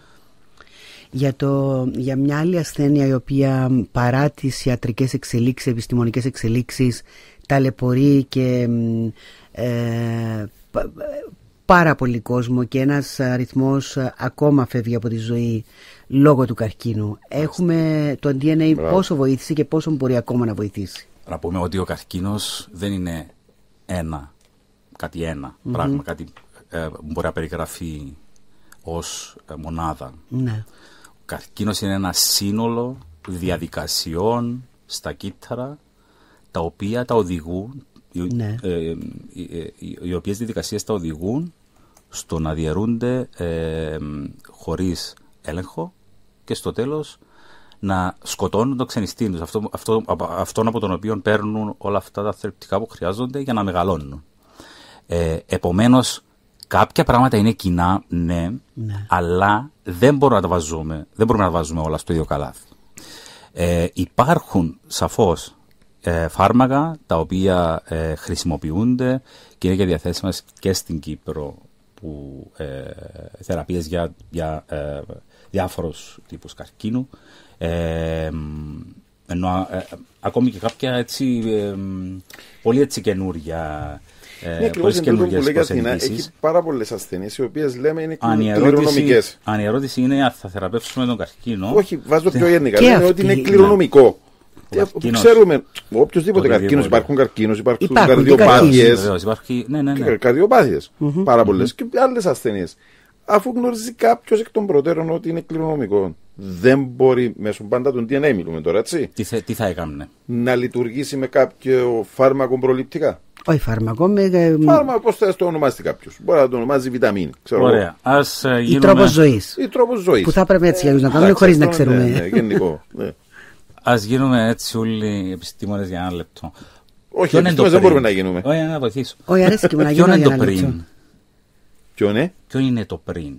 Για, το, για μια άλλη ασθένεια η οποία παρά τις ιατρικές εξελίξεις, επιστημονικές εξελίξεις ταλαιπωρεί και ε, πάρα πολύ κόσμο και ένας αριθμός ακόμα φεύγει από τη ζωή λόγω του καρκίνου. Έχουμε το ντι εν έι Μπράβο. Πόσο βοήθησε και πόσο μπορεί ακόμα να βοηθήσει. Να πούμε ότι ο καρκίνος δεν είναι ένα, κάτι ένα mm-hmm. πράγμα, κάτι ε, μπορεί να περιγραφεί ως ε, μονάδα. Ναι. Ο καρκίνος είναι ένα σύνολο διαδικασιών στα κύτταρα τα οποία τα οδηγούν, ναι. ε, ε, ε, οι, οι οποίες διαδικασίες τα οδηγούν στο να διαιρούνται ε, χωρίς έλεγχο και στο τέλος να σκοτώνουν το ξενιστήν τους, αυτό, αυτό, αυτόν από τον οποίο παίρνουν όλα αυτά τα θρεπτικά που χρειάζονται για να μεγαλώνουν. Ε, επομένως, κάποια πράγματα είναι κοινά, ναι, ναι. αλλά δεν μπορούμε να τα βάζουμε, δεν μπορούμε να τα βάζουμε όλα στο ίδιο καλάθι. Ε, υπάρχουν σαφώς ε, φάρμακα τα οποία ε, χρησιμοποιούνται και είναι και διαθέσιμα και στην Κύπρο, που ε, θεραπείες για, για ε, διάφορους τύπους καρκίνου. Ε, ενώ ε, ακόμη και κάποια έτσι ε, πολύ έτσι καινούρια ε, ναι, πολύ καινούργιες προσεγγίσεις. Έχει πάρα πολλές ασθένειες οι οποίες λέμε είναι κληρονομικές. Αν η ερώτηση είναι αν θα θεραπεύσουμε τον καρκίνο. Όχι, βάζω πιο γενικά. Λέμε ότι είναι κληρονομικό. Ξέρουμε, οποιοδήποτε καρκίνος, υπάρχουν καρκίνος, υπάρχουν καρδιοπάθειες. Ναι, ναι, ναι. Καρδιοπάθειες, mm-hmm. πάρα πολλές mm-hmm. και άλλες ασθένειες. Αφού γνωρίζει κάποιος εκ των προτέρων ότι είναι κληρονομικό, δεν μπορεί μέσω πάντα των ντι εν έι μιλούμε τώρα, έτσι. Τι, θε, τι θα έκαμε. Να λειτουργήσει με κάποιο φάρμακο προληπτικά. Όχι φάρμακο, με. Φάρμακο, πώς θα το ονομάσει κάποιος. Μπορεί να το ονομάζει βιταμίνη. Ξέρω Ωραία. Ας, uh, γίνουμε... Ή τρόπος ζωής. Ή τρόπος ζωής. Που θα πρέπει έτσι για να κάνουμε χωρίς να ξέρουμε. Ναι, ναι, γενικό. Ναι. Ας γίνουμε έτσι όλοι οι επιστήμονες για ένα λεπτό. Όχι, επιστήμονες δεν μπορούμε να γίνουμε. Όχι, να βοηθήσω. Όχι, αρέσει και να γίνουμε. Ποιο είναι το πριν. Ποιο είναι? Ποιο είναι το πριν.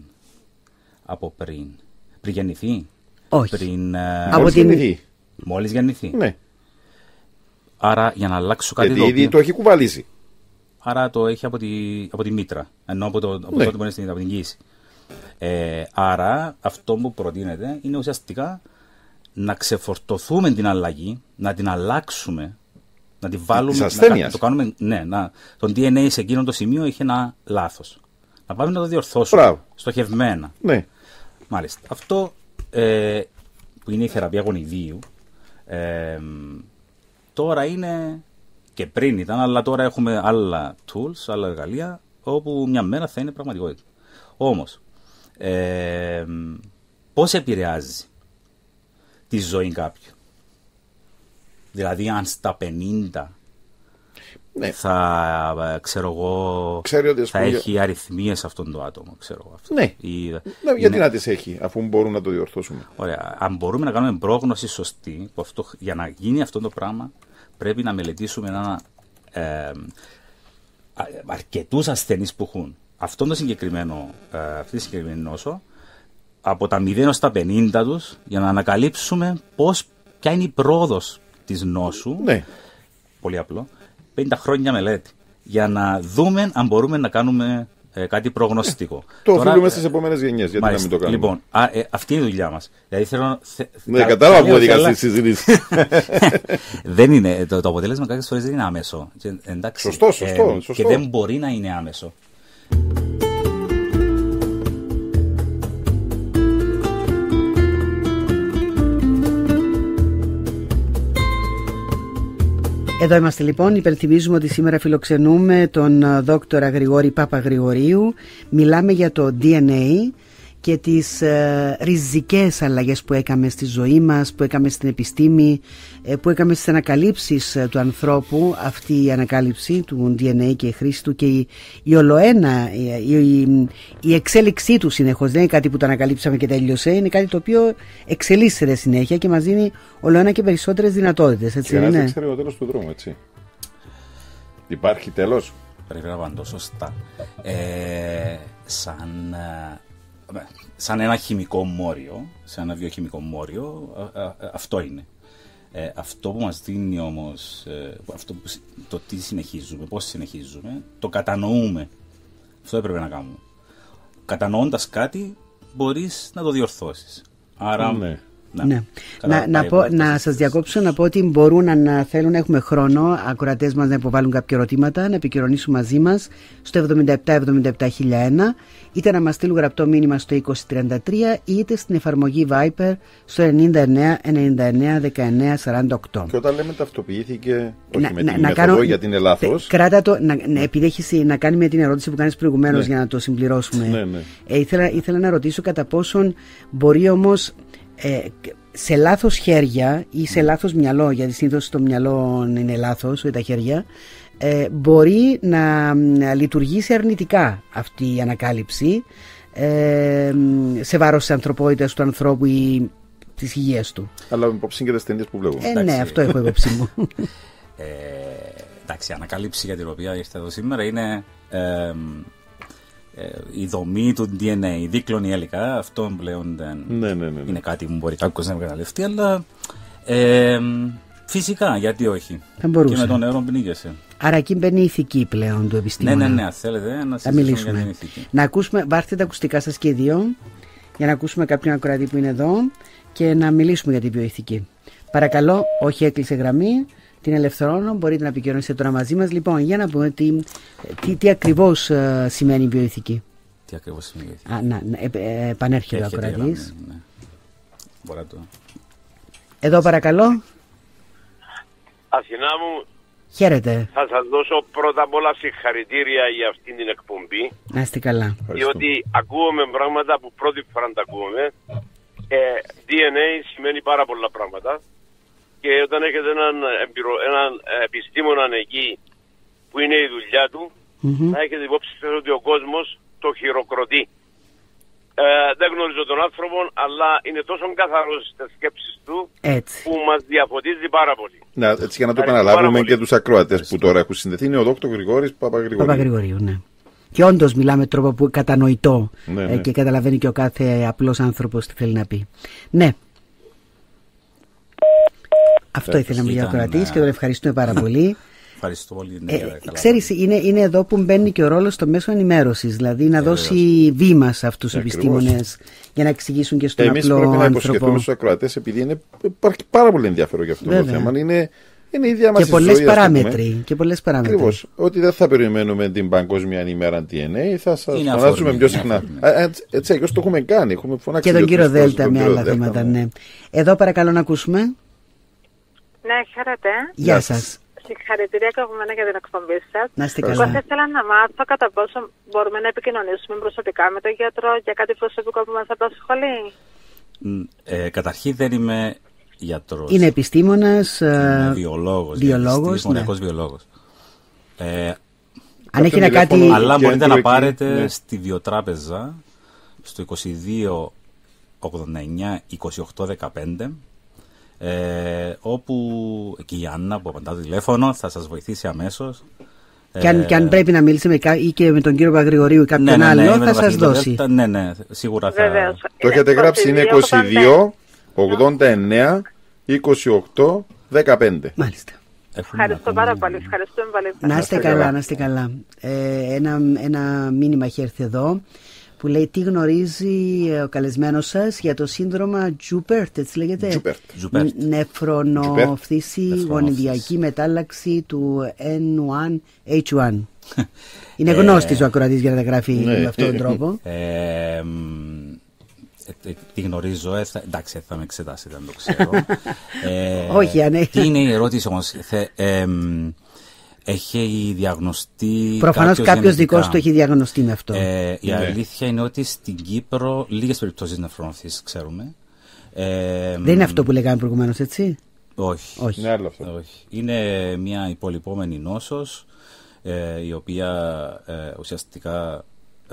Από πριν. Πριν γεννηθεί. Όχι. Πριν, από μόλις την... γεννηθεί. Μόλις γεννηθεί. Ναι. Άρα για να αλλάξω κάτι. Γιατί το ήδη οποίο... το έχει κουβαλήσει. Άρα το έχει από τη, από τη μήτρα. Ενώ από, το, από ναι. τότε που είναι στην, από την κοίηση. Ε, άρα αυτό που προτείνεται είναι ουσιαστικά να ξεφορτωθούμε την αλλαγή, να την αλλάξουμε, να την βάλουμε. Να το κάνουμε, ναι, να, το ντι εν έι σε εκείνο το σημείο είχε ένα λάθος. Να πάμε να το διορθώσουμε. Μπράβο. Στοχευμένα. Ναι. Μάλιστα. Αυτό ε, που είναι η θεραπεία γονιδίου, ε, τώρα είναι και πριν ήταν, αλλά τώρα έχουμε άλλα tools, άλλα εργαλεία, όπου μια μέρα θα είναι πραγματικότητα. Όμως, ε, πώς επηρεάζει τη ζωή κάποιου? Δηλαδή, αν στα πενήντα ναι. θα, ξέρω εγώ, θα έχει αριθμίες αυτόν το άτομο, ξέρω εγώ. Αυτό. Ναι. Ή, ναι, είναι... γιατί να τις έχει, αφού μπορούμε να το διορθώσουμε. Ωραία. Αν μπορούμε να κάνουμε πρόγνωση σωστή, που αυτό, για να γίνει αυτό το πράγμα, πρέπει να μελετήσουμε ένα, ε, αρκετούς ασθενείς που έχουν αυτό το συγκεκριμένο, ε, αυτή τη συγκεκριμένη νόσο, από τα μηδέν ως τα πενήντα τους, για να ανακαλύψουμε πώς, ποια είναι η πρόοδος της νόσου. Ναι. Πολύ απλό. πενήντα χρόνια μελέτη. Για να δούμε αν μπορούμε να κάνουμε ε, κάτι προγνωστικό. Το οφείλουμε ε, στις επόμενες γενιές. Γιατί μάλιστα, να μην το κάνουμε. Λοιπόν, α, ε, αυτή είναι η δουλειά μας. Δηλαδή θέλω. Θε, ναι, κατάλαβα που οδηγάς στη συζήτηση. Δεν είναι. Το, το αποτέλεσμα κάποιες φορές δεν είναι άμεσο. Και, εντάξει, σωστό, σωστό, ε, σωστό. Και δεν μπορεί να είναι άμεσο. Εδώ είμαστε λοιπόν, υπενθυμίζουμε ότι σήμερα φιλοξενούμε τον δόκτορα Γρηγόρη Παπαγρηγορίου. Μιλάμε για το ντι εν έι και τις ε, ριζικές αλλαγές που έκαμε στη ζωή μας, που έκαμε στην επιστήμη, ε, που έκαμε στις ανακαλύψεις ε, του ανθρώπου, αυτή η ανακάλυψη του ντι εν έι και η χρήση του και η, η ολοένα, η, η, η εξέλιξή του συνεχώς. Δεν είναι κάτι που το ανακαλύψαμε και τελειώσε, είναι κάτι το οποίο εξελίσσεται συνέχεια και μας δίνει ολοένα και περισσότερες δυνατότητες. Έτσι, και είναι. δεν ξέρει ο τέλος του δρόμου, έτσι. Υπάρχει τέλος. Πρέπει να απαντώ σωστά. Ε, σαν... σαν ένα χημικό μόριο, σαν ένα βιοχημικό μόριο, α, α, αυτό είναι. Ε, αυτό που μας δίνει όμως, ε, αυτό που, το τι συνεχίζουμε, πώς συνεχίζουμε, το κατανοούμε. Αυτό έπρεπε να κάνουμε. Κατανοώντας κάτι, μπορείς να το διορθώσεις. Άρα... Ναι. Να, ναι. να, να, πω, να σας διακόψω να πω ότι μπορούν, αν θέλουν, έχουμε χρόνο, ακροατές μας να υποβάλουν κάποια ερωτήματα, να επικοινωνήσουν μαζί μας στο εβδομήντα επτά εβδομήντα επτά χίλια ένα, είτε να μας στείλουν γραπτό μήνυμα στο είκοσι τριάντα τρία, είτε στην εφαρμογή Viper στο ενενήντα εννέα ενενήντα εννέα δεκαεννέα σαράντα οκτώ. Και όταν λέμε ταυτοποιήθηκε, όχι να, με να, την να μέθοδο, κάνω, γιατί είναι λάθος. Κράτα το, να, να, επειδή έχεις να κάνει με την ερώτηση που κάνεις προηγουμένως, ναι, για να το συμπληρώσουμε. Ναι, ναι. Ε, ήθελα, ήθελα να ρωτήσω κατά πόσον μπορεί όμως Ε, σε λάθος χέρια ή σε λάθος μυαλό, γιατί συνήθως το μυαλό είναι λάθος, όχι τα χέρια, ε, μπορεί να, να λειτουργήσει αρνητικά αυτή η ανακάλυψη ε, σε βάρος της ανθρωπότητας του ανθρώπου ή της υγείας του. Αλλά με υπόψη και τις ταινίες που βλέπουμε. Ε, ναι, αυτό έχω υπόψη μου. ε, εντάξει, η ανακάλυψη για την οποία ήρθε εδώ σήμερα είναι ε, η δομή του ντι εν έι, δίκλωνη υλικά, αυτό πλέον δεν ναι, ναι, ναι, ναι. είναι κάτι που μπορεί κάποιος να εκμεταλλευτεί, αλλά ε, φυσικά, γιατί όχι. Θα μπορούσε. Και με το νερό πνίγεσαι. Άρα εκεί μπαίνει η ηθική πλέον του επιστήμονα. Ναι, ναι, ναι, θέλετε να συζητήσουμε για την ηθική. Να ακούσουμε, βάρτε τα ακουστικά σας και οι δύο, για να ακούσουμε κάποιον ακροατή που είναι εδώ και να μιλήσουμε για την βιοηθική. Παρακαλώ, όχι έκλεισε γραμμή. Την ελευθερώνω, μπορείτε να επικοινωνήσετε τώρα μαζί μας. Λοιπόν, για να πούμε τι, τι, τι ακριβώς uh, σημαίνει η βιοηθική. Τι ακριβώς σημαίνει η βιοηθική. Α, να, ε, ε, επανέρχεται ο ακροατής. Ναι, ναι. Το... Εδώ παρακαλώ. Αθηνά μου, χαίρετε. Θα σας δώσω πρώτα απ' όλα συγχαρητήρια για αυτήν την εκπομπή. Να είστε καλά. Διότι ακούγουμε πράγματα που πρώτη φορά τα ακούμε. Ε, ντι εν έι σημαίνει πάρα πολλά πράγματα. Και όταν έχετε έναν, εμπειρο, έναν επιστήμονα εκεί που είναι η δουλειά του, mm-hmm. θα έχετε υπόψη ότι ο κόσμος το χειροκροτεί. Ε, δεν γνωρίζω τον άνθρωπο, αλλά είναι τόσο καθαρός στις σκέψεις του, έτσι, που μας διαφωτίζει πάρα πολύ. Να, έτσι για να το επαναλάβουμε και τους ακροατές που τώρα έχουν συνδεθεί, είναι ο δόκτωρ Γρηγόρης Παπαγρηγορίου. Παπαγρηγορίου, ναι. Και όντως μιλάμε τρόπο που κατανοητό, ναι, ναι. Ε, και καταλαβαίνει και ο κάθε απλός άνθρωπος τι θέλει να πει. Ναι. Αυτό ήθελα να πει ο ακροατής και τον ευχαριστούμε πάρα πολύ. Ευχαριστώ πολύ. Ναι, ε, ξέρεις, είναι, είναι εδώ που μπαίνει και ο ρόλος στο μέσο ενημέρωσης, δηλαδή να ε, δώσει βήμα σε αυτούς τους επιστήμονες για να εξηγήσουν και στον Εμείς απλό άνθρωπο. Εμείς πρέπει να υποσχεθούμε στους ακροατές, επειδή είναι, υπάρχει πάρα πολύ ενδιαφέρον για αυτό Βέβαια. το θέμα. Είναι, είναι η ίδια μας και πολλές παράμετροι. Και πολλές παράμετροι. Ακριβώς. Ότι δεν θα περιμένουμε την Παγκόσμια ημέρα ντι εν έι, θα σας φωνάζουμε πιο συχνά. Έτσι, αλλιώς το έχουμε κάνει. Έχουμε φωνάξει και τον κύριο Δέλτα με άλλα θέματα. Ναι. Εδώ παρακαλώ να ακούσουμε. Ναι, χαίρετε. Γεια σας. Συγχαρητήρια κομμένα για την εκπομπή σας. Να είστε καλά. Εγώ θα ήθελα να μάθω κατά πόσο μπορούμε να επικοινωνήσουμε προσωπικά με τον γιατρό για κάτι προσωπικό που μας απασχολεί. Ε, καταρχήν δεν είμαι γιατρός. Είναι επιστήμονας. Είναι βιολόγος. Βιολόγος. Μονιακός ναι. βιολόγος. Ε, Αν έχει να κάτι. Αλλά μπορείτε να πάρετε ναι. στη Βιοτράπεζα στο είκοσι δύο ογδόντα εννιά είκοσι οκτώ δεκαπέντε. Ε, όπου και η Άννα που απαντά το τηλέφωνο θα σας βοηθήσει αμέσως. Και αν, ε, και αν πρέπει να μιλήσει με, ή και με τον κύριο Παγρηγορίου ή κάποιον ναι, ναι, ναι, άλλο θα σας δώσει. Δέλτα, ναι, ναι, σίγουρα θα. Βεβαίως. Το έχετε γράψει, είναι είκοσι δύο ογδόντα εννιά είκοσι οκτώ δεκαπέντε. Μάλιστα. Ευχαριστώ πάρα πολύ. Ευχαριστούμε πολύ. Να είστε καλά, να είστε καλά. Ε, ένα, ένα μήνυμα έχει έρθει εδώ που λέει τι γνωρίζει ο καλεσμένος σας για το σύνδρομα Τζούπερτ, έτσι λέγεται. Τζούπερτ. Νεφρονοφθήση γονιδιακή μετάλλαξη του εν ουάν έιτς ουάν. Είναι γνώστης ο ακροατής για να τα γράφει με αυτόν τον τρόπο. Ε, τι γνωρίζω, ε, θα, εντάξει θα με εξετάσετε αν το ξέρω. ε, Όχι, αν έχει. Τι είναι η ερώτηση όμως. Θε, ε, έχει διαγνωστεί. Προφανώς κάποιος δικός του έχει διαγνωστεί με αυτό. Ε, η ναι. αλήθεια είναι ότι στην Κύπρο λίγες περιπτώσεις νεφρονοφθήσης ξέρουμε. Ε, Δεν είναι αυτό που λέγαμε προηγουμένως, έτσι. Όχι. Όχι. Είναι, άλλο αυτό. όχι. Είναι μια υπολοιπόμενη νόσος ε, η οποία ε, ουσιαστικά ε,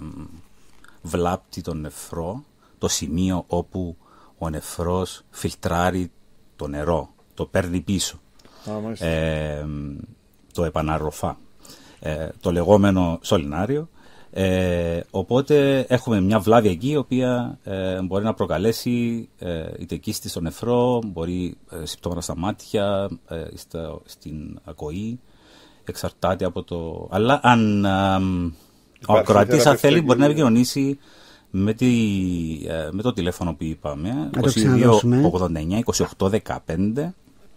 βλάπτει τον νεφρό, το σημείο όπου ο νεφρός φιλτράρει το νερό, το παίρνει πίσω. Ah, ε, το επαναρροφά, ε, το λεγόμενο σωληνάριο. Ε, οπότε έχουμε μια βλάβη εκεί η οποία ε, μπορεί να προκαλέσει ε, είτε κίστη στο νεφρό, μπορεί ε, συμπτώματα στα μάτια, ε, στα, στην ακοή, εξαρτάται από το... Αλλά αν ε, ο ακροατής αν θέλει μπορεί να επικοινωνήσει με, τη, ε, με το τηλέφωνο που είπαμε, είκοσι δύο ογδόντα εννιά είκοσι οκτώ δεκαπέντε.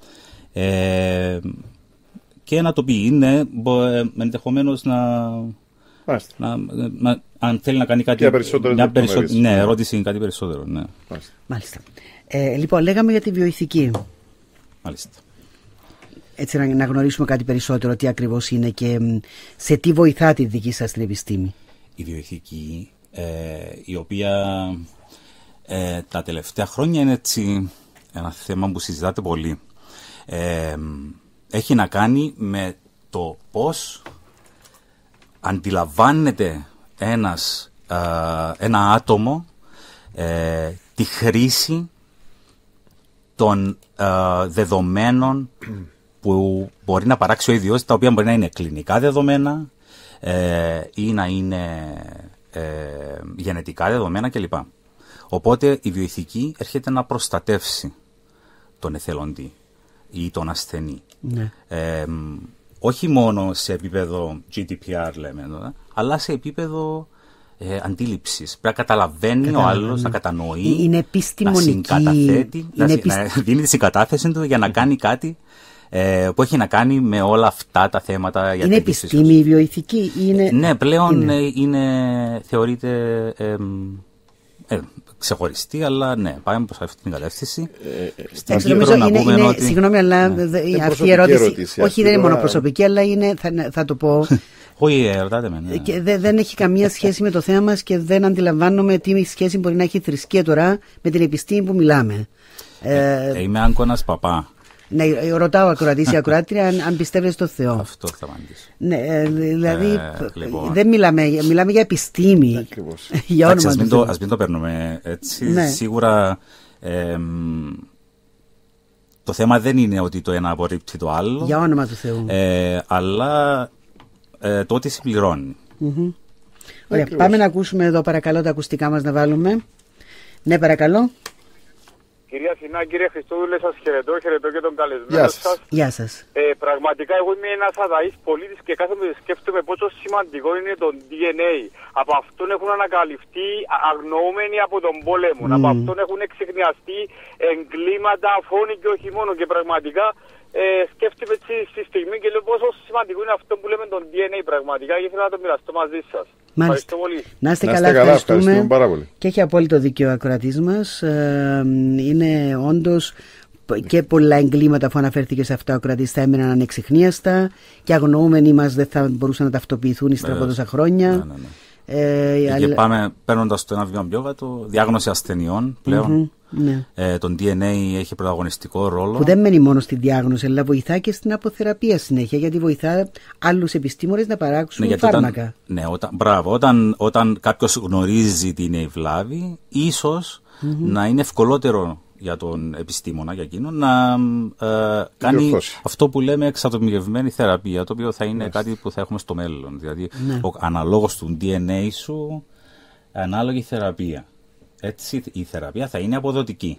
Ε, και να το πει είναι ενδεχομένως να, να, να αν θέλει να κάνει κάτι μια περισσότερη μια περισσότερη, ναι, ερώτηση είναι κάτι περισσότερο ναι. Μάλιστα, Μάλιστα. Ε, λοιπόν λέγαμε για τη βιοειθική. Μάλιστα. Έτσι να, να γνωρίσουμε κάτι περισσότερο τι ακριβώς είναι και σε τι βοηθά τη δική σας την επιστήμη. Η βιοειθική ε, η οποία ε, τα τελευταία χρόνια είναι έτσι ένα θέμα που συζητάτε πολύ. Ε, έχει να κάνει με το πώς αντιλαμβάνεται ένας, ε, ένα άτομο ε, τη χρήση των ε, δεδομένων που μπορεί να παράξει ο ίδιος, τα οποία μπορεί να είναι κλινικά δεδομένα ε, ή να είναι ε, γενετικά δεδομένα κλπ. Οπότε η βιοειθική έρχεται να προστατεύσει τον εθελοντή ή τον ασθενή. Ναι. Ε, όχι μόνο σε επίπεδο τζι ντι πι αρ λέμε, αλλά σε επίπεδο ε, αντίληψης. Πρέπει να καταλαβαίνει Καταλαβαίνω. ο άλλος, να κατανοεί, είναι επιστημονική, να συγκαταθέτει, είναι να, επισ... να δίνει τη συγκατάθεση του για να κάνει κάτι ε, που έχει να κάνει με όλα αυτά τα θέματα. Για είναι επιστήμη η βιοειθική. Είναι... Ναι, πλέον είναι. είναι, είναι θεωρείται... Ε, ε, ξεχωριστή, αλλά ναι, πάμε προς αυτή την κατεύθυνση. Ε, Στην Κύπρο να πούμε είναι, ότι... Συγγνώμη, αλλά ναι. αυτή η ερώτηση, ερώτηση όχι δεν είναι μόνο προσωπική, αλλά είναι, θα, θα το πω... Όχι, ρωτάτε με, ναι. Και δε, δεν έχει καμία σχέση με το θέμα μας και δεν αντιλαμβάνομαι τι σχέση μπορεί να έχει η θρησκεία τώρα με την επιστήμη που μιλάμε. Ε, ε, είμαι άγκονας παπά. Ναι, ρωτάω ακροατής ή ακροάτρια αν, αν πιστεύετε στο Θεό. Αυτό θα απαντήσω. Ναι, δηλαδή ε, λοιπόν. δεν μιλάμε, μιλάμε για επιστήμη. Ακριβώς. Για όνομα ας, μην το, ας μην το παίρνουμε έτσι. Ναι. Σίγουρα ε, το θέμα δεν είναι ότι το ένα απορρίπτει το άλλο. Για όνομα του Θεού. Ε, αλλά ε, το ότι συμπληρώνει. Mm-hmm. Ωραία, πάμε να ακούσουμε εδώ παρακαλώ τα ακουστικά μας να βάλουμε. Ναι, παρακαλώ. Κυρία Σινά, κύριε Χριστόδουλε, σας χαιρετώ, χαιρετώ και τον καλεσμένο σας. Γεια σας. Ε, πραγματικά, εγώ είμαι ένας αδαής πολίτης και κάθομαι και σκέφτομαι πόσο σημαντικό είναι το ντι εν έι. Από αυτόν έχουν ανακαλυφθεί αγνοούμενοι από τον πόλεμο. Mm. Από αυτόν έχουν εξεχνιαστεί εγκλήματα, φόνοι και όχι μόνο. Και πραγματικά ε, σκέφτομαι έτσι στη στιγμή και λέω πόσο σημαντικό είναι αυτό που λέμε τον ντι εν έι πραγματικά και ήθελα να το μοιραστώ μαζί σας. Μάλιστα. Πολύ. Να είστε να καλά, καλά, ευχαριστούμε. ευχαριστούμε πάρα πολύ. Και έχει απόλυτο δίκιο ο ακροατής μας. Ε, είναι όντως και πολλά εγκλήματα, αφού αναφέρθηκε σε αυτό ο ακροατής, θα έμεναν ανεξιχνίαστα και αγνοούμενοι μας δεν θα μπορούσαν να ταυτοποιηθούν ύστερα από τόσα χρόνια. Ναι, ναι, ναι. Ε, και αλλά... πάμε παίρνοντας το ένα βήμα πιο κάτω, διάγνωση ασθενειών πλέον. Mm-hmm, ναι. ε, το ντι εν έι έχει πρωταγωνιστικό ρόλο. Που δεν μένει μόνο στη διάγνωση, αλλά βοηθά και στην αποθεραπεία συνέχεια, γιατί βοηθά άλλους επιστήμονες να παράξουν ναι, φάρμακα. Όταν, ναι, όταν, μπράβο, όταν, όταν κάποιος γνωρίζει τι είναι η βλάβη, ίσως mm-hmm. να είναι ευκολότερο για τον επιστήμονα, για εκείνον, να ε, κάνει Διορθώσει. αυτό που λέμε εξατομικευμένη θεραπεία, το οποίο θα είναι yes. κάτι που θα έχουμε στο μέλλον. Δηλαδή, ναι. ο, αναλόγως του ντι εν έι σου, ανάλογη θεραπεία. Έτσι, η θεραπεία θα είναι αποδοτική.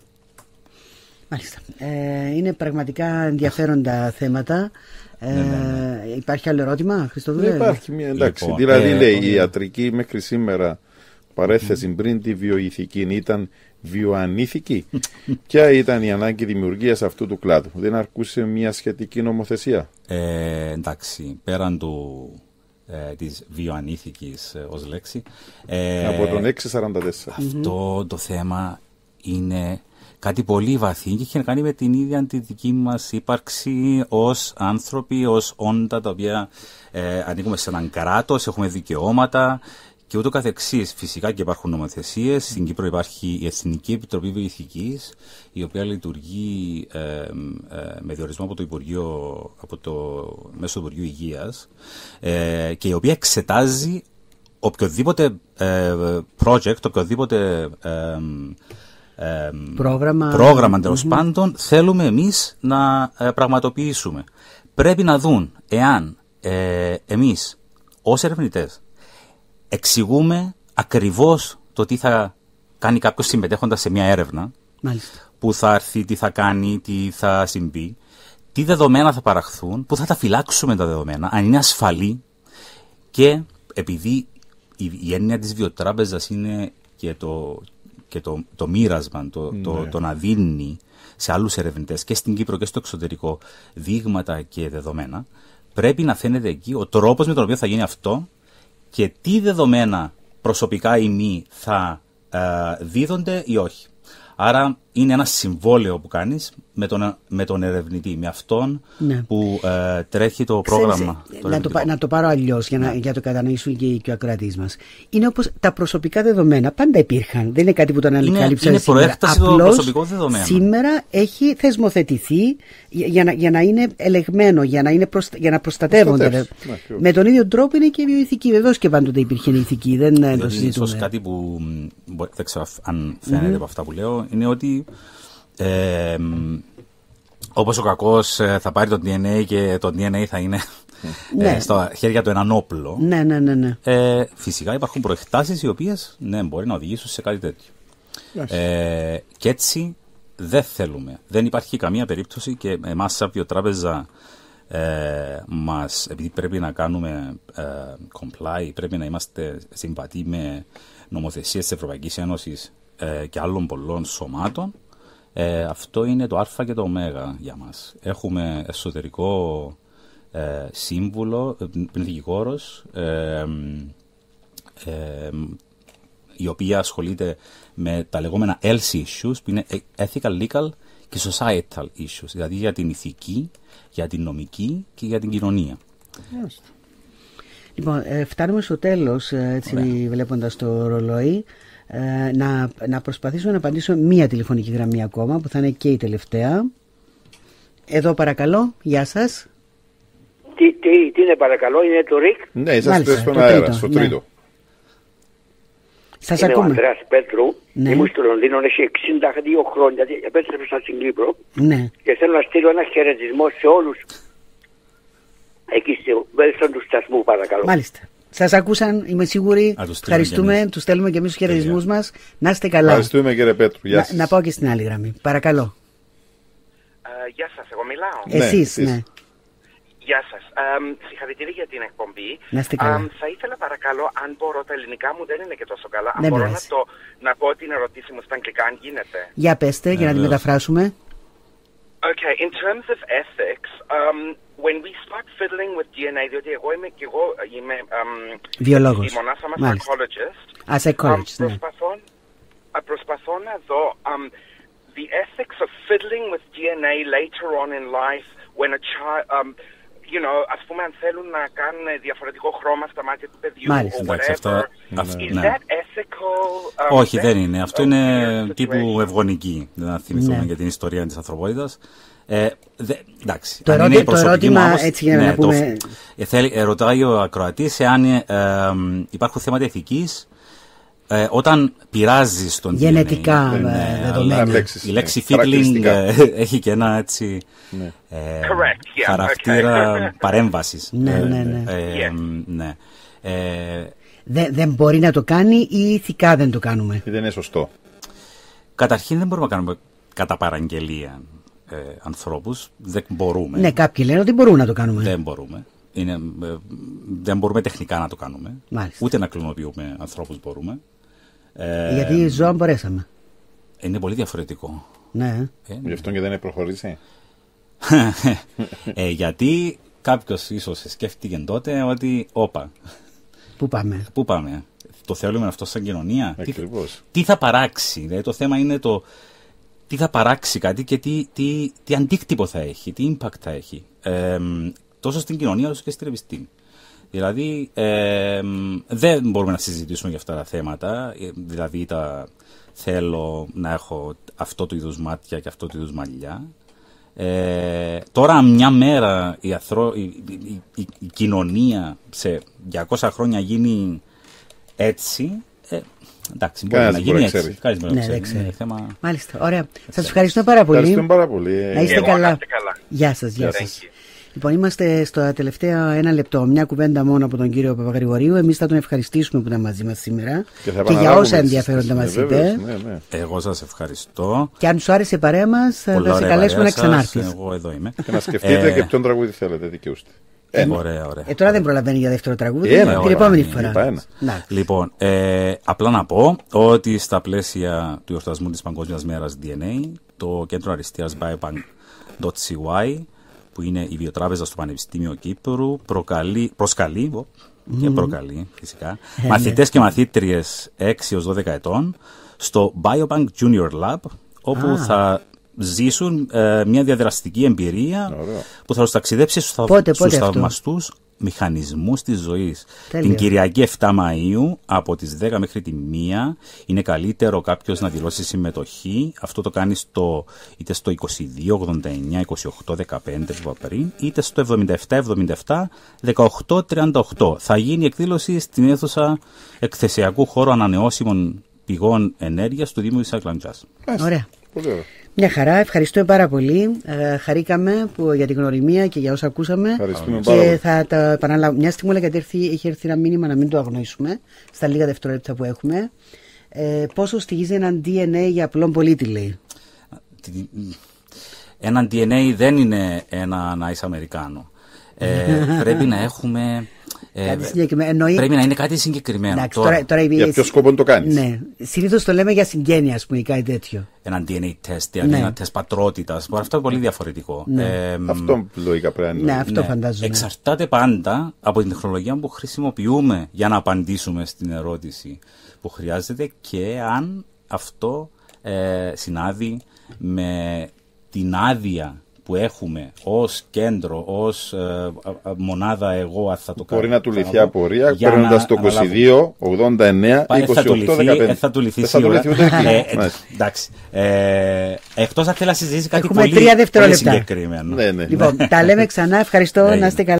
Μάλιστα. Ε, είναι πραγματικά ενδιαφέροντα θέματα. Ε, ναι, ναι, ναι. Υπάρχει άλλο ερώτημα, Χριστόδουλε? Δεν υπάρχει μια εντάξει. Λοιπόν, δηλαδή, ε, λέει, το... η ιατρική μέχρι σήμερα παρέθεση mm. πριν τη βιοειθική ήταν βιοανήθικη. Ποια ήταν η ανάγκη δημιουργίας αυτού του κλάδου? Δεν αρκούσε μια σχετική νομοθεσία? Ε, εντάξει, πέραν του, ε, της βιοανήθικης ε, ως λέξη. Ε, από τον έξι σαράντα τέσσερα. Αυτό mm-hmm. το θέμα είναι κάτι πολύ βαθύ και έχει να κάνει με την ίδια τη δική μας ύπαρξη ως άνθρωποι, ως όντα τα οποία ε, ανήκουμε σε έναν κράτος, έχουμε δικαιώματα και ούτω καθεξής. Φυσικά και υπάρχουν νομοθεσίες. Στην Κύπρο υπάρχει η Εθνική Επιτροπή Βιοειθικής, η οποία λειτουργεί ε, ε, με διορισμό από το Υπουργείο, από το, μέσω του Υπουργείου Υγείας ε, και η οποία εξετάζει οποιοδήποτε ε, project, οποιοδήποτε ε, ε, πρόγραμμα, πρόγραμμα τέλος mm-hmm. πάντων θέλουμε εμείς να ε, πραγματοποιήσουμε. Πρέπει να δουν εάν ε, εμείς ως ερευνητές εξηγούμε ακριβώς το τι θα κάνει κάποιος συμμετέχοντας σε μια έρευνα, μάλιστα, που θα έρθει, τι θα κάνει, τι θα συμβεί, τι δεδομένα θα παραχθούν, που θα τα φυλάξουμε τα δεδομένα, αν είναι ασφαλή. Και επειδή η, η έννοια της βιοτράπεζας είναι και το, και το, το μοίρασμα, το, ναι. το, το να δίνει σε άλλους ερευνητές και στην Κύπρο και στο εξωτερικό δείγματα και δεδομένα, πρέπει να φαίνεται εκεί ο τρόπος με τον οποίο θα γίνει αυτό και τι δεδομένα προσωπικά ή μη θα ε, δίδονται ή όχι. Άρα είναι ένα συμβόλαιο που κάνεις με τον, με τον ερευνητή, με αυτόν ναι. που ε, τρέχει το πρόγραμμα. Ξέρεις, το να, το, να το πάρω αλλιώς για, ναι. για το κατανοήσουν και, και ο ακροατής μας. Είναι όπως τα προσωπικά δεδομένα πάντα υπήρχαν. Δεν είναι κάτι που το ανακάλυψαν είναι, σήμερα. Είναι προέκταση των προσωπικών δεδομένων. Σήμερα έχει θεσμοθετηθεί για, για, να, για να είναι ελεγμένο, για να, είναι προστα, για να προστατεύονται. Ναι, με τον ίδιο τρόπο είναι και η βιοειθική. Βεβαίως και πάντοτε υπήρχε η ηθική. Δεν δηλαδή, το συζητούμε. Ίσως κάτι που δεν ξέρω αν φαίνεται mm-hmm. από αυτά που λέω είναι ότι Ε, όπως ο κακός θα πάρει το ντι εν έι και το ντι εν έι θα είναι ναι. ε, στα χέρια του έναν όπλο. Ναι, ναι, ναι, ναι. Ε, φυσικά υπάρχουν προεκτάσεις οι οποίες ναι, μπορεί να οδηγήσουν σε κάτι τέτοιο. Yes. Ε, και έτσι δεν θέλουμε. Δεν υπάρχει καμία περίπτωση και εμάς σαν βιοτράπεζα ε, μας, επειδή πρέπει να κάνουμε ε, comply, πρέπει να είμαστε συμβατοί με νομοθεσίες της Ευρωπαϊκής Ένωσης ε, και άλλων πολλών σωμάτων. Ε, αυτό είναι το α και το ω για μας. Έχουμε εσωτερικό ε, σύμβουλο, πνευματικόρος, ε, ε, η οποία ασχολείται με τα λεγόμενα ελ σι issues, που είναι ethical, legal και societal issues, δηλαδή για την ηθική, για την νομική και για την κοινωνία. Yes. Λοιπόν, ε, φτάνουμε στο τέλος, έτσι Ωραία. Βλέποντας το ρολόι. Ε, να, να προσπαθήσω να απαντήσω μία τηλεφωνική γραμμή ακόμα που θα είναι και η τελευταία. Εδώ παρακαλώ, γεια σας. Τι, τι, τι είναι παρακαλώ, είναι το ΡΙΚ? Ναι, είσαστε στον αέρα, στο τρίτο. Ναι. Σας είμαι ακούμε. ο Ανδρέας Πέτρου, ναι. Ήμουν στο Λονδίνο, έχει εξήντα δύο χρόνια, επέστρεψα στην Κύπρο ναι. και θέλω να στείλω ένα χαιρετισμό σε όλους εκεί στο μέλλον του σταθμού, παρακαλώ. Μάλιστα. Σας ακούσαν, είμαι σίγουρη. Ευχαριστούμε. Τους στέλνουμε και εμείς τους χαιρετισμούς μας. Να είστε καλά. Ευχαριστούμε κύριε Πέτρου. Γεια σας. Να, να πάω και στην άλλη γραμμή. Παρακαλώ. Uh, γεια σας, εγώ μιλάω. Εσείς, ναι. ναι. Γεια σας. Um, συγχαρητήρια για την εκπομπή. Να είστε καλά. Um, θα ήθελα παρακαλώ, αν μπορώ, τα ελληνικά μου δεν είναι και τόσο καλά. Δεν αν μπορώ πειράζει. να, το, να πω την ερωτήση μου στα αγγλικά, αν γίνεται. Για πέστε, για να τη μεταφράσουμε. Okay, in terms of ethics, um, when we start fiddling with D N A, διότι εγώ είμαι και εγώ είμαι um, βιολόγος. Επιστήμονας, I'm a psychologist. A psychologist, um, ναι. προσπαθώ, uh, προσπαθώ να δω um, the ethics of fiddling with D N A later on in life when a child, um, you know, ας πούμε αν θέλουν να κάνουν διαφορετικό χρώμα στα μάτια του παιδιού Μάλιστα. or whatever. Αυτό, αυτό, is ναι. that ethical? Um, Όχι, δεν είναι. Αυτό είναι τύπου ευγονική. Να θυμηθούμε Ναι. για την ιστορία της ανθρωπότητας. Ε, δε, εντάξει, το, αν ερώτη, είναι η το προσωπική ερώτημα, μου άποψη, έτσι για να ναι, πούμε... Το, ε, θέλει, ε, ρωτάει ο ακροατής εάν ε, ε, υπάρχουν θέματα ηθικής ε, όταν πειράζει τον γενετικά ντι εν έι. ναι, δεδομένα. Ναι, η λέξη fiddling ε, έχει και ένα έτσι ναι. ε, Correct, yeah, χαρακτήρα okay. παρέμβασης. Ναι, ναι, ναι. Ε, Yeah. ναι. Ε, Δε, δεν μπορεί να το κάνει ή ηθικά δεν το κάνουμε. Δεν είναι σωστό. Καταρχήν δεν μπορούμε να κάνουμε κατά παραγγελία ε, ανθρώπους. Δεν μπορούμε. Ναι, κάποιοι λένε ότι μπορούμε να το κάνουμε. Δεν μπορούμε. Είναι, ε, δεν μπορούμε τεχνικά να το κάνουμε. Μάλιστα. Ούτε να κλωνοποιούμε ανθρώπους μπορούμε. Ε, Γιατί ζώα μπορέσαμε. Είναι πολύ διαφορετικό. Ναι. Ε, Γι' αυτό και δεν είναι προχωρήσει. ε, γιατί κάποιος ίσως σκέφτηκε τότε ότι όπα. Πού πάμε. Πού πάμε. Το θέλουμε αυτό σαν κοινωνία. Τι, τι θα παράξει. Δηλαδή το θέμα είναι το τι θα παράξει κάτι και τι, τι, τι αντίκτυπο θα έχει, τι impact θα έχει. Ε, τόσο στην κοινωνία όσο και στην επιστήμη. Δηλαδή ε, δεν μπορούμε να συζητήσουμε για αυτά τα θέματα. Δηλαδή τα θέλω να έχω αυτό του είδους μάτια και αυτό του είδους μαλλιά. Ε, τώρα μια μέρα η, αθρο... η, η, η, η κοινωνία σε διακόσια χρόνια γίνει έτσι, ε, εντάξει, μπορεί Κάνε να γίνει έτσι. Ξέρει. Κανείς μπορεί να Ναι, ξέρει. Είναι θέμα... Μάλιστα, ωραία. Σας ευχαριστώ πάρα πολύ. Ευχαριστούμε πάρα πολύ. Να είστε Εγώ, καλά. να είστε καλά. Γεια σας, γεια Yes. σας. Λοιπόν, είμαστε στο τελευταίο ένα λεπτό. Μια κουβέντα μόνο από τον κύριο Παπαγρηγορίου. Εμείς θα τον ευχαριστήσουμε που ήταν μαζί μας σήμερα και, και για όσα ενδιαφέροντα μας είπε. Ναι, ναι. Εγώ σας ευχαριστώ. Και αν σου άρεσε η παρέα μας, θα σε καλέσουμε να ξανάρθεις. Εγώ εδώ είμαι. Και να σκεφτείτε και ποιον τραγούδι θέλετε, δικαιούστε. Ε, ωραία, ωραία. Ε, τώρα δεν προλαβαίνει για δεύτερο τραγούδι. Ένα, την επόμενη φορά. ένα. Λοιπόν, ε, απλά να πω ότι στα πλαίσια του εορτασμού της Παγκόσμιας Μέρας ντι εν έι, το κέντρο αριστείας biobank τελεία σι γουάι, που είναι η βιοτράπεζα στο Πανεπιστήμιο Κύπρου, προκαλεί, προσκαλεί mm-hmm. και προκαλεί φυσικά ε, μαθητές και μαθήτριες έξι έως δώδεκα ετών στο Biobank Junior Lab, όπου ah. θα ζήσουν ε, μια διαδραστική εμπειρία Ωραία. που θα τους ταξιδέψει στους, πότε, στους πότε θαυμαστούς μηχανισμούς της ζωής. Τέλεια. Την Κυριακή εφτά Μαΐου από τις δέκα μέχρι τη μία είναι καλύτερο κάποιος να δηλώσει συμμετοχή. Αυτό το κάνει στο, είτε στο είκοσι δύο ογδόντα εννιά είκοσι οκτώ δεκαπέντε που είπα πριν, είτε στο εβδομήντα επτά εβδομήντα επτά δεκαοκτώ τριάντα οκτώ. Θα γίνει η εκδήλωση στην αίθουσα εκθεσιακού χώρου ανανεώσιμων πηγών ενέργειας του Δήμου της Αγλαντζάς. Ωραία. Πολύ ωραία. Μια χαρά, ευχαριστούμε πάρα πολύ. Ε, χαρήκαμε που, για την γνωριμία και για όσα ακούσαμε. Ευχαριστούμε και πάρα πολύ. θα τα επαναλάβω. Μια στιγμή γιατί έρθει, έχει έρθει ένα μήνυμα να μην το αγνοήσουμε στα λίγα δευτερόλεπτα που έχουμε. Ε, πόσο στοιχίζει έναν ντι εν έι για απλόν πολίτη, λέει. Ένα ντι εν έι δεν είναι ένα να είσαι Αμερικάνο. Ε, πρέπει να έχουμε. Ε, Εννοεί... Πρέπει να είναι κάτι συγκεκριμένο. Εντάξει, τώρα. Τώρα, τώρα, για ποιο σκοπό το κάνεις. Ναι. Συνήθως το λέμε για συγγένεια, ας πούμε, ή κάτι τέτοιο. Ένα ντι εν έι τεστ, δηλαδή ναι. ένα τεστ πατρότητας. Αυτό είναι πολύ διαφορετικό. Ναι. Ε, αυτό λογικά πρέπει να ναι, αυτό ναι. φαντάζομαι. Εξαρτάται πάντα από την τεχνολογία που χρησιμοποιούμε για να απαντήσουμε στην ερώτηση που χρειάζεται και αν αυτό ε, συνάδει με την άδεια που έχουμε ως κέντρο, ως ε, μονάδα εγώ θα το κάνω. Μπορεί να του λυθεί απορία παίρνοντας το είκοσι δύο ογδόντα εννιά είκοσι οκτώ δεκαπέντε. Θα του λυθεί σίγουρα. Εντάξει. Εκτός αν θέλει να συζητήσει κάτι πολύ συγκεκριμένο. Λοιπόν, τα λέμε ξανά. Ευχαριστώ. Να είστε καλά.